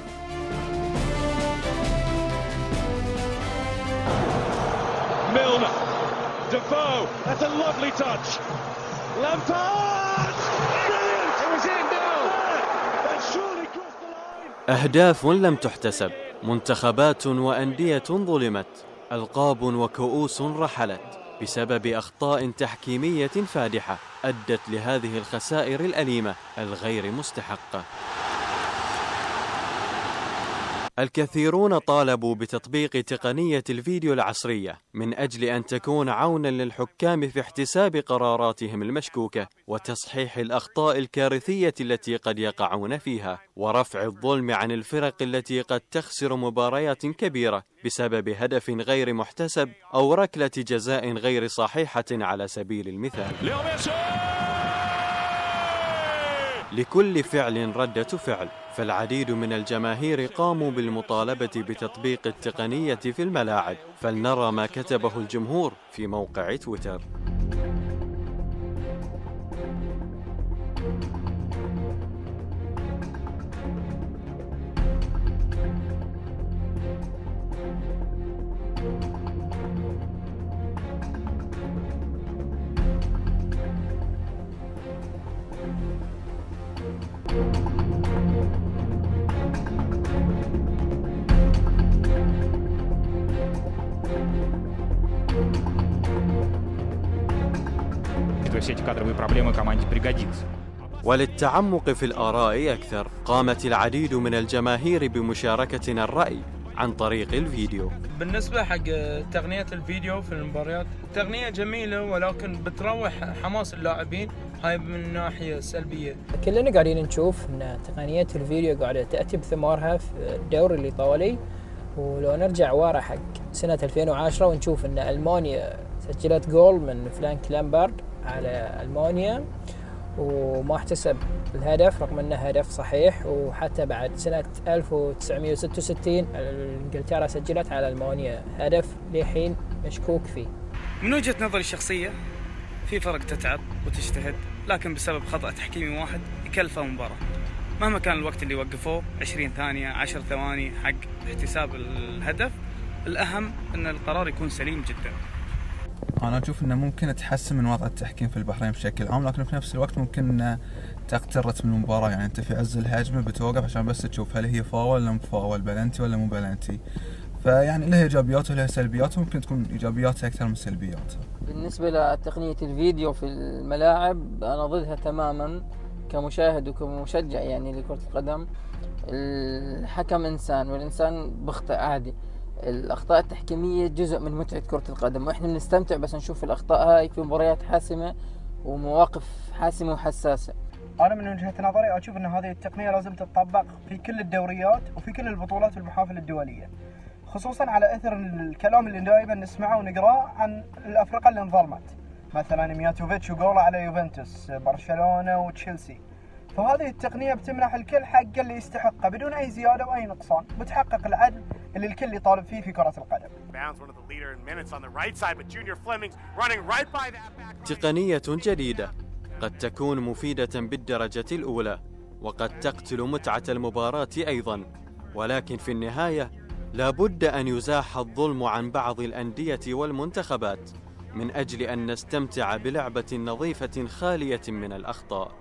Milner, Defoe, that's a lovely touch. Lampard! Brilliant! It was in now! That surely crossed the line! أهداف لم تحتسب، منتخبات وأندية ظلمت، ألقاب وكؤوس رحلت بسبب أخطاء تحكيمية فادحة أدت لهذه الخسائر الأليمة الغير مستحقة. الكثيرون طالبوا بتطبيق تقنية الفيديو العصرية من أجل أن تكون عونا للحكام في احتساب قراراتهم المشكوكة وتصحيح الأخطاء الكارثية التي قد يقعون فيها، ورفع الظلم عن الفرق التي قد تخسر مباريات كبيرة بسبب هدف غير محتسب أو ركلة جزاء غير صحيحة على سبيل المثال. لكل فعل ردة فعل، فالعديد من الجماهير قاموا بالمطالبة بتطبيق التقنية في الملاعب، فلنرى ما كتبه الجمهور في موقع تويتر. Все эти кадровые проблемы команде пригодится. وللتعمق في الآراء أكثر، قامت العديد من الجماهير بمشاركتنا الرأي عن طريق الفيديو. بالنسبة حق تقنية الفيديو في المباريات، التقنية جميلة ولكن بتروح حماس اللاعبين، هاي من ناحية سلبية. كلنا قاعدين نشوف ان تقنية الفيديو قاعدة تأتي بثمارها في الدوري الإيطالي، ولو نرجع ورا حق سنة ألفين وعشرة ونشوف ان ألمانيا سجلت جول من فرانك لامبارد على ألمانيا وما احتسب الهدف رغم انه هدف صحيح، وحتى بعد سنة ألف وتسعمئة وستة وستين انجلترا سجلت على ألمانيا هدف لحين مشكوك فيه. من وجهة نظري الشخصية في فرق تتعب وتجتهد، لكن بسبب خطأ تحكيمي واحد يكلفه مباراة، مهما كان الوقت اللي وقفوه عشرين ثانية عشر ثواني حق احتساب الهدف، الأهم أن القرار يكون سليم جدا. أنا أشوف أنه ممكن تحسن من وضع التحكيم في البحرين بشكل عام، لكن في نفس الوقت ممكن تقترت من المباراة، يعني أنت في عز الهجمة بتوقف عشان بس تشوف هل هي فاول ولا مو فاول، بلنتي ولا مو بلنتي، فيعني لها إيجابيات ولها سلبيات، وممكن تكون إيجابياتها أكثر من سلبياتها. بالنسبة لتقنية الفيديو في الملاعب أنا ضدها تماما كمشاهد وكمشجع يعني لكرة القدم. الحكم إنسان والإنسان بخطئ عادي، الأخطاء التحكيمية جزء من متعة كرة القدم، وإحنا بنستمتع بس نشوف الأخطاء هاي في مباريات حاسمة ومواقف حاسمة وحساسة. أنا من وجهة نظري أشوف أن هذه التقنية لازم تتطبق في كل الدوريات وفي كل البطولات والمحافل الدولية، خصوصا على أثر الكلام اللي دائما نسمعه ونقراه عن الأفرقة اللي انظلمت، مثلا مياتوفيتش وجوله على يوفنتوس، برشلونة وتشيلسي. فهذه التقنية بتمنح الكل حقه اللي يستحقه بدون أي زيادة وأي نقصان، بتحقق العدل اللي الكل يطالب فيه في كرة القدم. تقنية جديدة قد تكون مفيدة بالدرجة الأولى، وقد تقتل متعة المباراة أيضا، ولكن في النهاية لا بد أن يزاح الظلم عن بعض الأندية والمنتخبات من أجل أن نستمتع بلعبة نظيفة خالية من الأخطاء.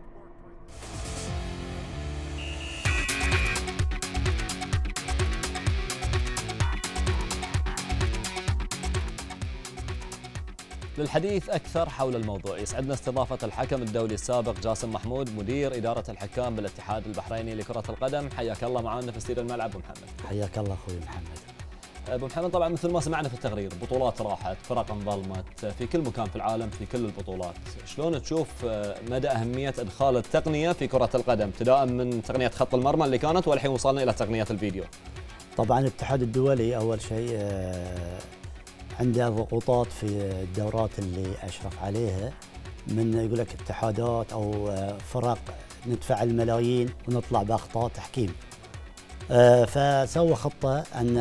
للحديث أكثر حول الموضوع يسعدنا استضافة الحكم الدولي السابق جاسم محمود مدير إدارة الحكام بالاتحاد البحريني لكرة القدم. حياك الله معنا في استديو الملعب أبو محمد. حياك الله أخوي محمد. أبو محمد، طبعا مثل ما سمعنا في التقرير بطولات راحت، فرق انظلمت في كل مكان في العالم في كل البطولات، شلون تشوف مدى أهمية إدخال التقنية في كرة القدم ابتداء من تقنية خط المرمى اللي كانت والحين وصلنا إلى تقنية الفيديو؟ طبعا الاتحاد الدولي أول شيء عنده ضغوطات في الدورات اللي أشرف عليها، من يقول لك اتحادات أو فرق ندفع الملايين ونطلع بأخطاء تحكيم. فسوى خطة أن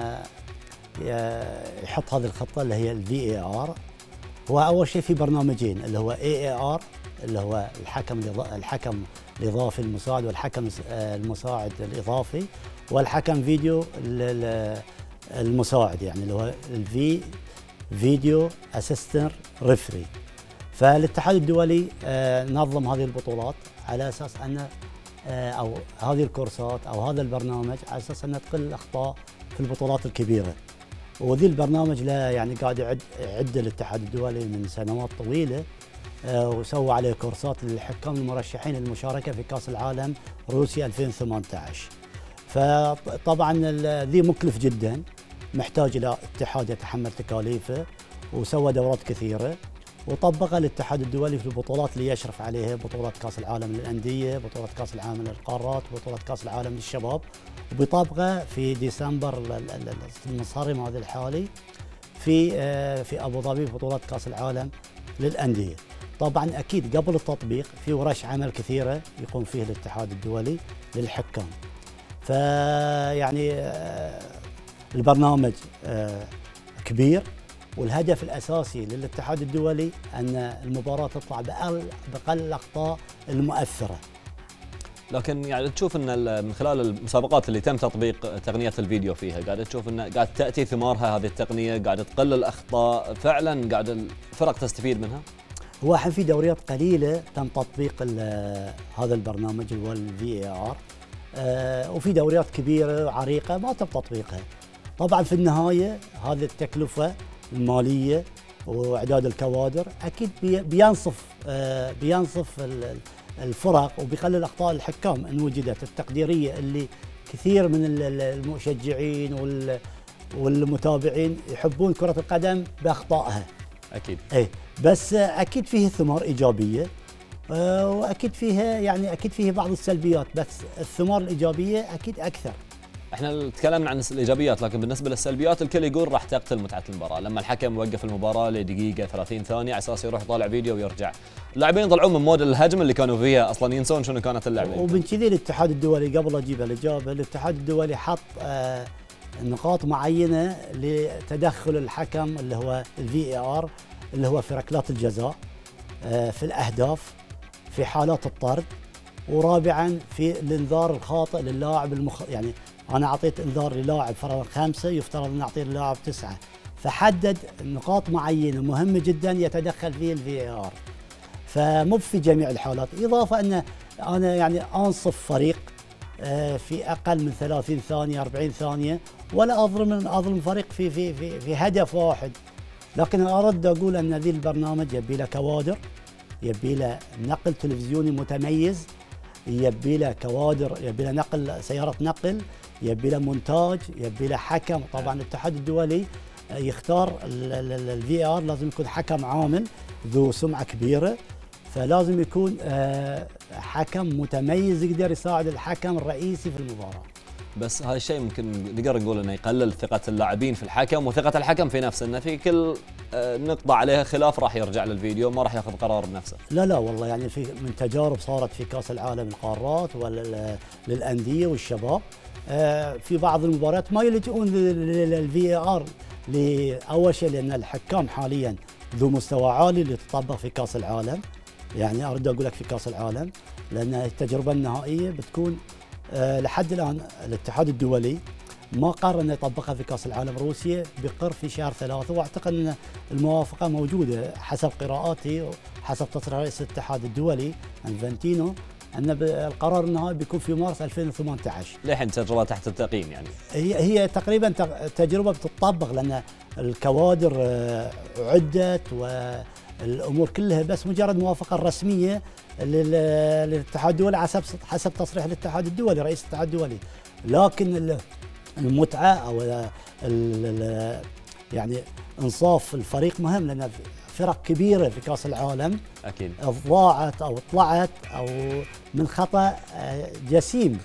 يحط هذه الخطة اللي هي الفي اي ار. هو أول شيء في برنامجين اللي هو اي اي ار اللي هو الحكم الحكم الإضافي المساعد والحكم المساعد الإضافي، والحكم فيديو المساعد يعني اللي هو الفي فيديو اسيستنت ريفري. فالاتحاد الدولي نظم هذه البطولات على اساس ان او هذه الكورسات او هذا البرنامج على اساس ان تقل الاخطاء في البطولات الكبيره. وذي البرنامج لا يعني قاعد يعد يعد الاتحاد الدولي من سنوات طويله، وسوى عليه كورسات للحكام المرشحين للمشاركه في كاس العالم روسيا ألفين وثمانية عشر. فطبعا ذي مكلف جدا، محتاج الى اتحاد يتحمل تكاليفه، وسوى دورات كثيره وطبقها الاتحاد الدولي في البطولات اللي يشرف عليها، بطولات كاس العالم للانديه، بطولات كاس العالم للقارات، بطولات كاس العالم للشباب، وبيطبقها في ديسمبر المنصرم هذا الحالي في في ابو ظبي بطولات كاس العالم للانديه. طبعا اكيد قبل التطبيق في ورش عمل كثيره يقوم فيها الاتحاد الدولي للحكام. فيعني البرنامج كبير، والهدف الاساسي للاتحاد الدولي ان المباراه تطلع باقل باقل الاخطاء المؤثره. لكن يعني تشوف ان من خلال المسابقات اللي تم تطبيق تقنيه الفيديو فيها قاعد تشوف ان قاعد تاتي ثمارها هذه التقنيه، قاعد تقلل الاخطاء، فعلا قاعد الفرق تستفيد منها؟ هو الحين في دوريات قليله تم تطبيق هذا البرنامج اللي هو الفي اي ار، وفي دوريات كبيره وعريقه ما تم تطبيقها. طبعا في النهايه هذه التكلفه الماليه واعداد الكوادر اكيد بينصف بينصف الفرق وبيقلل اخطاء الحكام ان وجدت التقديريه اللي كثير من المشجعين والمتابعين يحبون كره القدم باخطائها. اكيد. اي بس اكيد فيه ثمار ايجابيه، واكيد فيها يعني اكيد فيه بعض السلبيات، بس الثمار الايجابيه اكيد اكثر. احنا تكلمنا عن الايجابيات، لكن بالنسبه للسلبيات الكل يقول راح تقتل متعه المباراه، لما الحكم وقف المباراه لدقيقه ثلاثين ثانيه على اساس يروح يطالع فيديو ويرجع. اللاعبين يطلعون من مود الهجمه اللي كانوا فيها اصلا، ينسون شنو كانت اللعبه. ومن كذي الاتحاد الدولي قبل اجيب الاجابه، الاتحاد الدولي حط آه نقاط معينه لتدخل الحكم اللي هو الفي اي ار اللي هو في ركلات الجزاء، آه في الاهداف، في حالات الطرد، ورابعا في الانذار الخاطئ للاعب المخ... يعني انا اعطيت انذار للاعب فرضا خمسه، يفترض ان اعطيه للاعب تسعه، فحدد نقاط معينه مهمه جدا يتدخل فيه الفي اي ار. فمو في جميع الحالات، اضافه ان انا يعني انصف فريق في اقل من ثلاثين ثانيه أربعين ثانيه، ولا اظلم اظلم فريق في في في في هدف واحد. لكن ارد اقول ان ذي البرنامج يبي له كوادر، يبي له نقل تلفزيوني متميز، يبي له كوادر، يبي له نقل سياره نقل، يبي له مونتاج، يبي له حكم. طبعا الاتحاد الدولي يختار الفي ار لازم يكون حكم عامل ذو سمعه كبيره، فلازم يكون حكم متميز يقدر يساعد الحكم الرئيسي في المباراه. بس هذا الشيء ممكن نقدر نقول انه يقلل ثقه اللاعبين في الحكم وثقه الحكم في نفسه، انه في كل نقطه عليها خلاف راح يرجع للفيديو ما راح ياخذ قرار بنفسه. لا لا والله يعني في من تجارب صارت في كاس العالم القارات وللانديه والشباب، في بعض المباريات ما يلجؤون للفي ار لاول شيء لان الحكام حاليا ذو مستوى عالي اللي تطبق في كاس العالم. يعني اريد اقول لك في كاس العالم لان التجربه النهائيه بتكون أه لحد الان الاتحاد الدولي ما قرر انه يطبقها في كاس العالم. روسيا بقر في شهر ثلاثة، واعتقد ان الموافقه موجوده حسب قراءاتي وحسب تصريح رئيس الاتحاد الدولي انفانتينو ان القرار النهائي بيكون في مارس ألفين وثمانية عشر. للحين تجربه تحت التقييم يعني. هي هي تقريبا تجربه بتطبق لان الكوادر عدت والامور كلها، بس مجرد موافقه رسميه للاتحاد الدولي حسب حسب تصريح الاتحاد الدولي رئيس الاتحاد الدولي. لكن المتعه او ال ال يعني انصاف الفريق مهم لان فرق كبيره في كاس العالم اكيد ضاعت او طلعت او من خطا جسيم.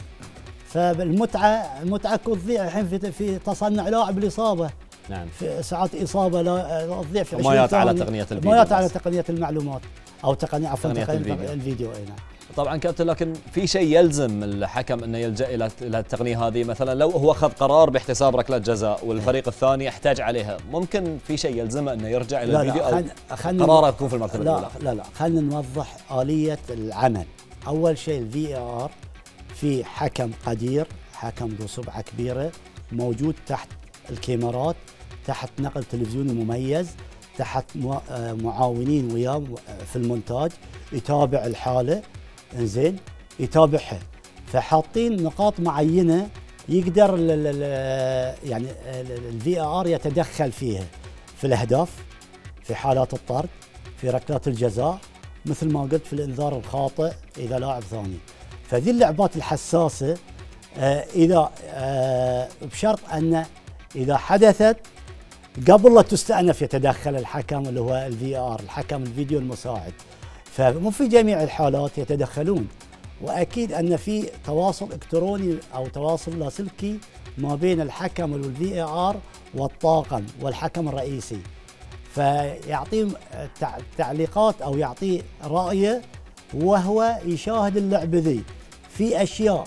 فالمتعه المتعه تضيع الحين في في تصنع لاعب الاصابه. نعم. في ساعات اصابه لا تضيع في عشرين ثانية. على تقنيه الفيديو. ما على تقنيه المعلومات او تقنيه عفوا تقنيه الفيديو, الفيديو. اي نعم. طبعا كابتن، لكن في شيء يلزم الحكم انه يلجا الى الى التقنيه هذه، مثلا لو هو اخذ قرار باحتساب ركله جزاء والفريق الثاني يحتاج عليها، ممكن في شيء يلزمه انه يرجع الى لا الفيديو لا او خل... قراره تكون في المرتبه لا الاولى؟ لا لا خلينا نوضح اليه العمل. اول شيء الفي ار في حكم قدير، حكم ذو سمعه كبيره موجود تحت الكاميرات، تحت نقل تلفزيوني مميز، تحت معاونين وياه في المونتاج يتابع الحاله، انزين يتابعها. فحاطين نقاط معينه يقدر ال ال يعني الفي ار يتدخل فيها في الاهداف، في حالات الطرد، في ركلات الجزاء، مثل ما قلت في الانذار الخاطئ اذا لاعب ثاني. فذي اللعبات الحساسه آه اذا آه بشرط ان اذا حدثت قبل لا تستأنف يتدخل الحكم اللي هو الفي ار، الحكم الفيديو المساعد. فمو في جميع الحالات يتدخلون، واكيد ان في تواصل الكتروني او تواصل لاسلكي ما بين الحكم والفي ار والطاقم والحكم الرئيسي، فيعطيه تعليقات او يعطيه رايه وهو يشاهد اللعبه ذي. في اشياء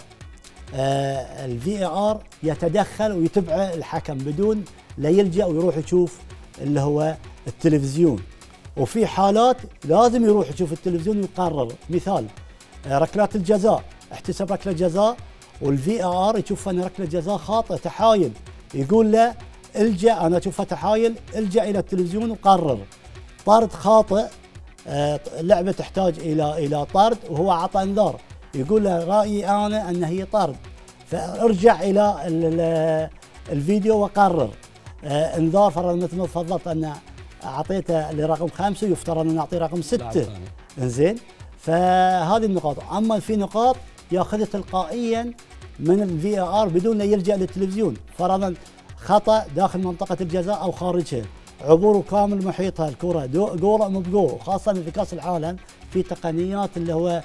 آه الفي ار يتدخل ويتبع الحكم بدون لا يلجأ ويروح يشوف اللي هو التلفزيون، وفي حالات لازم يروح يشوف التلفزيون ويقرر. مثال آه ركلات الجزاء، احتسب ركله جزاء والفي ار يشوف ان ركله جزاء خاطئه تحايل، يقول له الجأ، انا اشوفها تحايل، الجأ الى التلفزيون وقرر. طرد خاطئ، آه لعبه تحتاج الى الى طرد وهو عطى انذار، يقول له رايي انا ان هي طرد، فارجع الى الفيديو وقرر. آه انذار فرضا مثل ما تفضلت ان اعطيته لرقم خمسه يفترض ان اعطيه رقم سته. انزين، فهذه النقاط. اما في نقاط ياخذها تلقائيا من الفي ار بدون لا يلجا للتلفزيون، فرضا خطا داخل منطقه الجزاء او خارجها، عبور كامل محيطها الكره، جول او مو بجول، خاصه في كاس العالم في تقنيات اللي هو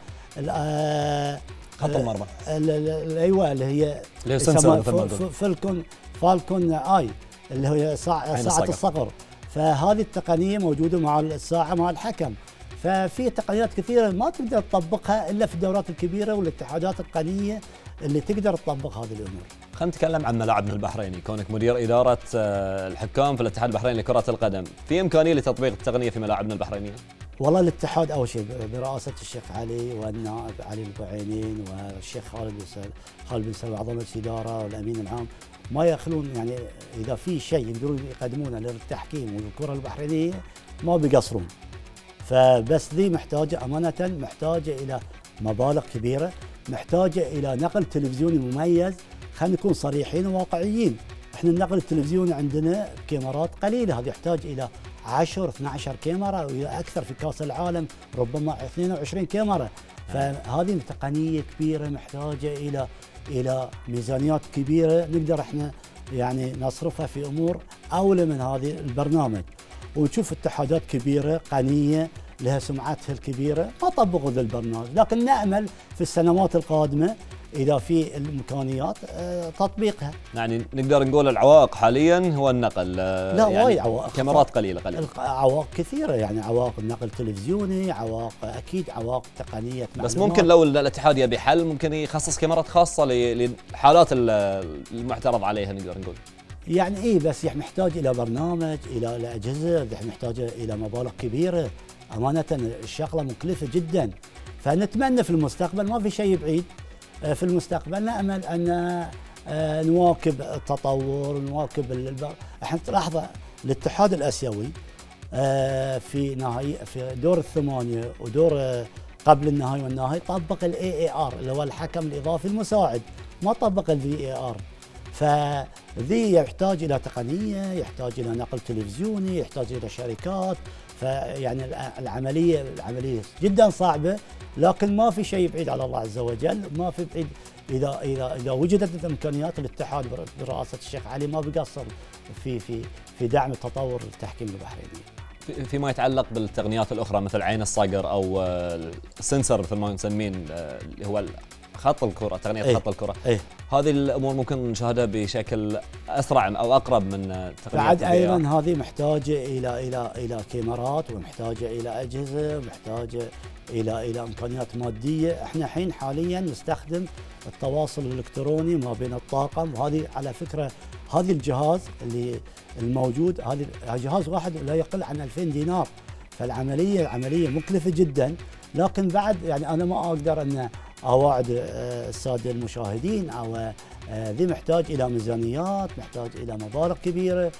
خط المرمى، ايوه اللي هي اللي هي سنسر فالكون فالكون اي اللي هي ساعه ساعه الصقر. فهذه التقنيه موجوده مع الساعه مع الحكم. ففي تقنيات كثيره ما تقدر تطبقها الا في الدورات الكبيره والاتحادات القنيه اللي تقدر تطبق هذه الامور. خلينا نتكلم عن ملاعبنا البحريني، كونك مدير اداره الحكام في الاتحاد البحريني لكره القدم، في امكانيه لتطبيق التقنيه في ملاعبنا البحرينيه؟ والله الاتحاد اول شيء برئاسه الشيخ علي والنائب علي البعينين والشيخ خالد بن خالد بن سلمى اعضاء مجلس الاداره والامين العام ما يخلون، يعني اذا في شيء يقدرون يقدمونه للتحكيم والكره البحرينيه ما بيقصرون. فبس ذي محتاجه امانه، محتاجه الى مبالغ كبيره، محتاجه الى نقل تلفزيوني مميز. خلينا نكون صريحين وواقعيين، احنا النقل التلفزيوني عندنا كاميرات قليله، هذا يحتاج الى عشرة اثني عشر كاميرا والى اكثر. في كاس العالم ربما اثنين وعشرين كاميرا. فهذه تقنيه كبيره محتاجه الى الى ميزانيات كبيره نقدر احنا يعني نصرفها في امور اولى من هذه البرنامج، ونشوف اتحادات كبيره غنيه لها سمعتها الكبيره ما طبقوا ذا البرنامج، لكن نامل في السنوات القادمه اذا في الامكانيات تطبيقها. يعني نقدر نقول العوائق حاليا هو النقل. لا يعني وايد عوائق، كاميرات قليله قليله، عوائق كثيره، يعني عوائق النقل التلفزيوني، عوائق اكيد عوائق تقنيه بس ممكن لو الاتحاد يبي حل ممكن يخصص كاميرات خاصه للحالات المعترض عليها نقدر نقول. يعني اي بس محتاج الى برنامج، الى الاجهزه، محتاجه الى مبالغ كبيره، امانه الشغله مكلفه جدا. فنتمنى في المستقبل، ما في شيء بعيد في المستقبل، نامل ان نواكب التطور، نواكب البر... احنا تلاحظ الاتحاد الاسيوي في نهائي في دور الثمانيه ودور قبل النهائي والنهائي طبق الاي اي ار اللي هو الحكم الاضافي المساعد، ما طبق الفي اي ار. فذي يحتاج الى تقنيه، يحتاج الى نقل تلفزيوني، يحتاج الى شركات، فيعني العمليه العمليه جدا صعبه، لكن ما في شيء بعيد على الله عز وجل، ما في بعيد اذا اذا اذا وجدت الامكانيات. الاتحاد برئاسه الشيخ علي ما بيقصر في في في دعم تطور التحكيم البحريني. فيما يتعلق بالتقنيات الاخرى مثل عين الصقر او السنسر مثل ما نسمين اللي هو خط الكره، تقنيه ايه خط الكره، ايه هذه الامور ممكن نشاهدها بشكل اسرع او اقرب من تقنيات بعد ايضا هذه محتاجه الى الى الى كاميرات، ومحتاجه الى اجهزه، ومحتاجه الى الى امكانيات ماديه. احنا الحين حاليا نستخدم التواصل الالكتروني ما بين الطاقم، وهذه على فكره هذه الجهاز اللي الموجود هذه جهاز واحد لا يقل عن ألفين دينار، فالعمليه العمليه مكلفه جدا. لكن بعد يعني انا ما اقدر ان اواعد الساده المشاهدين او ذي محتاج الى ميزانيات، محتاج الى مبالغ كبيره،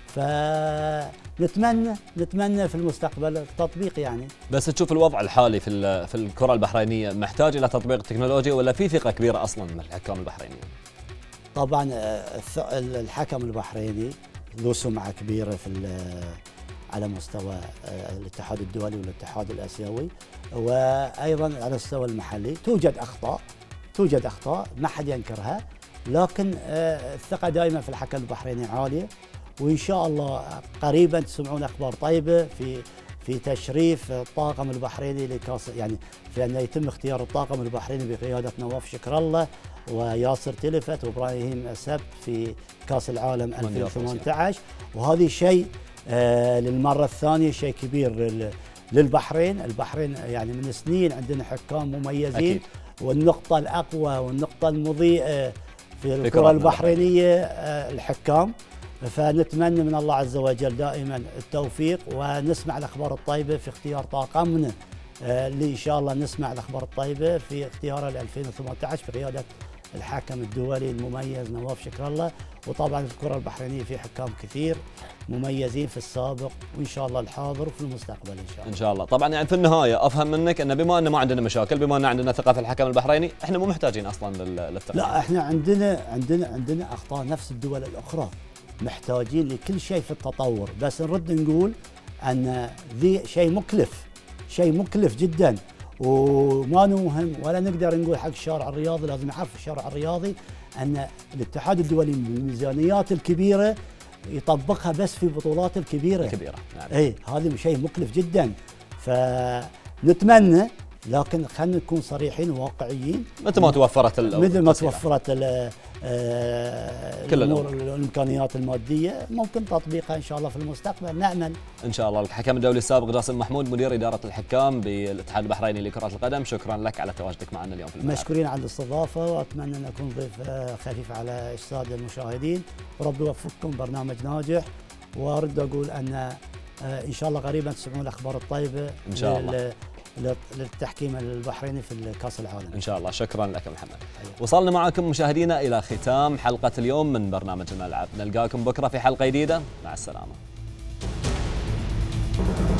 فنتمنى نتمنى في المستقبل التطبيق يعني. بس تشوف الوضع الحالي في في الكره البحرينيه محتاج الى تطبيق تكنولوجي ولا في ثقه كبيره اصلا من الحكام البحرينيين؟ طبعا الحكم البحريني له سمعه كبيره في على مستوى الاتحاد الدولي والاتحاد الاسيوي، وايضا على المستوى المحلي توجد اخطاء توجد اخطاء ما حد ينكرها، لكن الثقه دائما في الحكم البحريني عاليه، وان شاء الله قريبا تسمعون اخبار طيبه في في تشريف الطاقم البحريني لكاس، يعني في ان يتم اختيار الطاقم البحريني بقياده نواف شكر الله وياسر تلفت وابراهيم سبت في كاس العالم ألفين وثمانية عشر، وهذه شيء آه للمره الثانيه شيء كبير للبحرين. البحرين يعني من سنين عندنا حكام مميزين أكيد. والنقطه الاقوى والنقطه المضيئه في الكره البحرينيه آه الحكام، فنتمنى من الله عز وجل دائما التوفيق، ونسمع الاخبار الطيبه في اختيار طاقمنا آه اللي ان شاء الله نسمع الاخبار الطيبه في اختياره ل ألفين وثمانية عشر بقياده الحكم الدولي المميز نواف شكر الله. وطبعا الكره البحرينيه في حكام كثير مميزين في السابق وان شاء الله الحاضر وفي المستقبل ان شاء الله. ان شاء الله. طبعا يعني في النهايه افهم منك ان بما ان ما عندنا مشاكل، بما ان عندنا ثقه في الحكم البحريني، احنا مو محتاجين اصلا للتقنيه. لا احنا عندنا عندنا عندنا اخطاء نفس الدول الاخرى، محتاجين لكل شيء في التطور، بس نرد نقول ان ذي شيء مكلف، شيء مكلف جدا، وما نوهم ولا نقدر نقول حق الشارع الرياضي. لازم يعرف الشارع الرياضي ان الاتحاد الدولي من الميزانيات الكبيره يطبقها بس في البطولات الكبيره الكبيره نعم. اي هذه شيء مكلف جدا، فنتمنى، لكن خلينا نكون صريحين وواقعيين. مثل ما توفرت مثل ما توفرت كل الامور الامكانيات الماديه ممكن تطبيقها ان شاء الله في المستقبل، نامل ان شاء الله. الحكم الدولي السابق جاسم محمود مدير اداره الحكام بالاتحاد البحريني لكره القدم، شكرا لك على تواجدك معنا اليوم في الملعب. مشكورين على الاستضافه، واتمنى ان اكون ضيف خفيف على الساده المشاهدين، وربي يوفقكم، برنامج ناجح. وارد اقول ان ان شاء الله قريبا تسمعون الاخبار الطيبه ان شاء الله للتحكيم البحريني في كاس العالم ان شاء الله. شكرا لك محمد. أيوة. وصلنا معكم مشاهدينا الى ختام حلقه اليوم من برنامج الملعب، نلقاكم بكره في حلقه جديده، مع السلامه.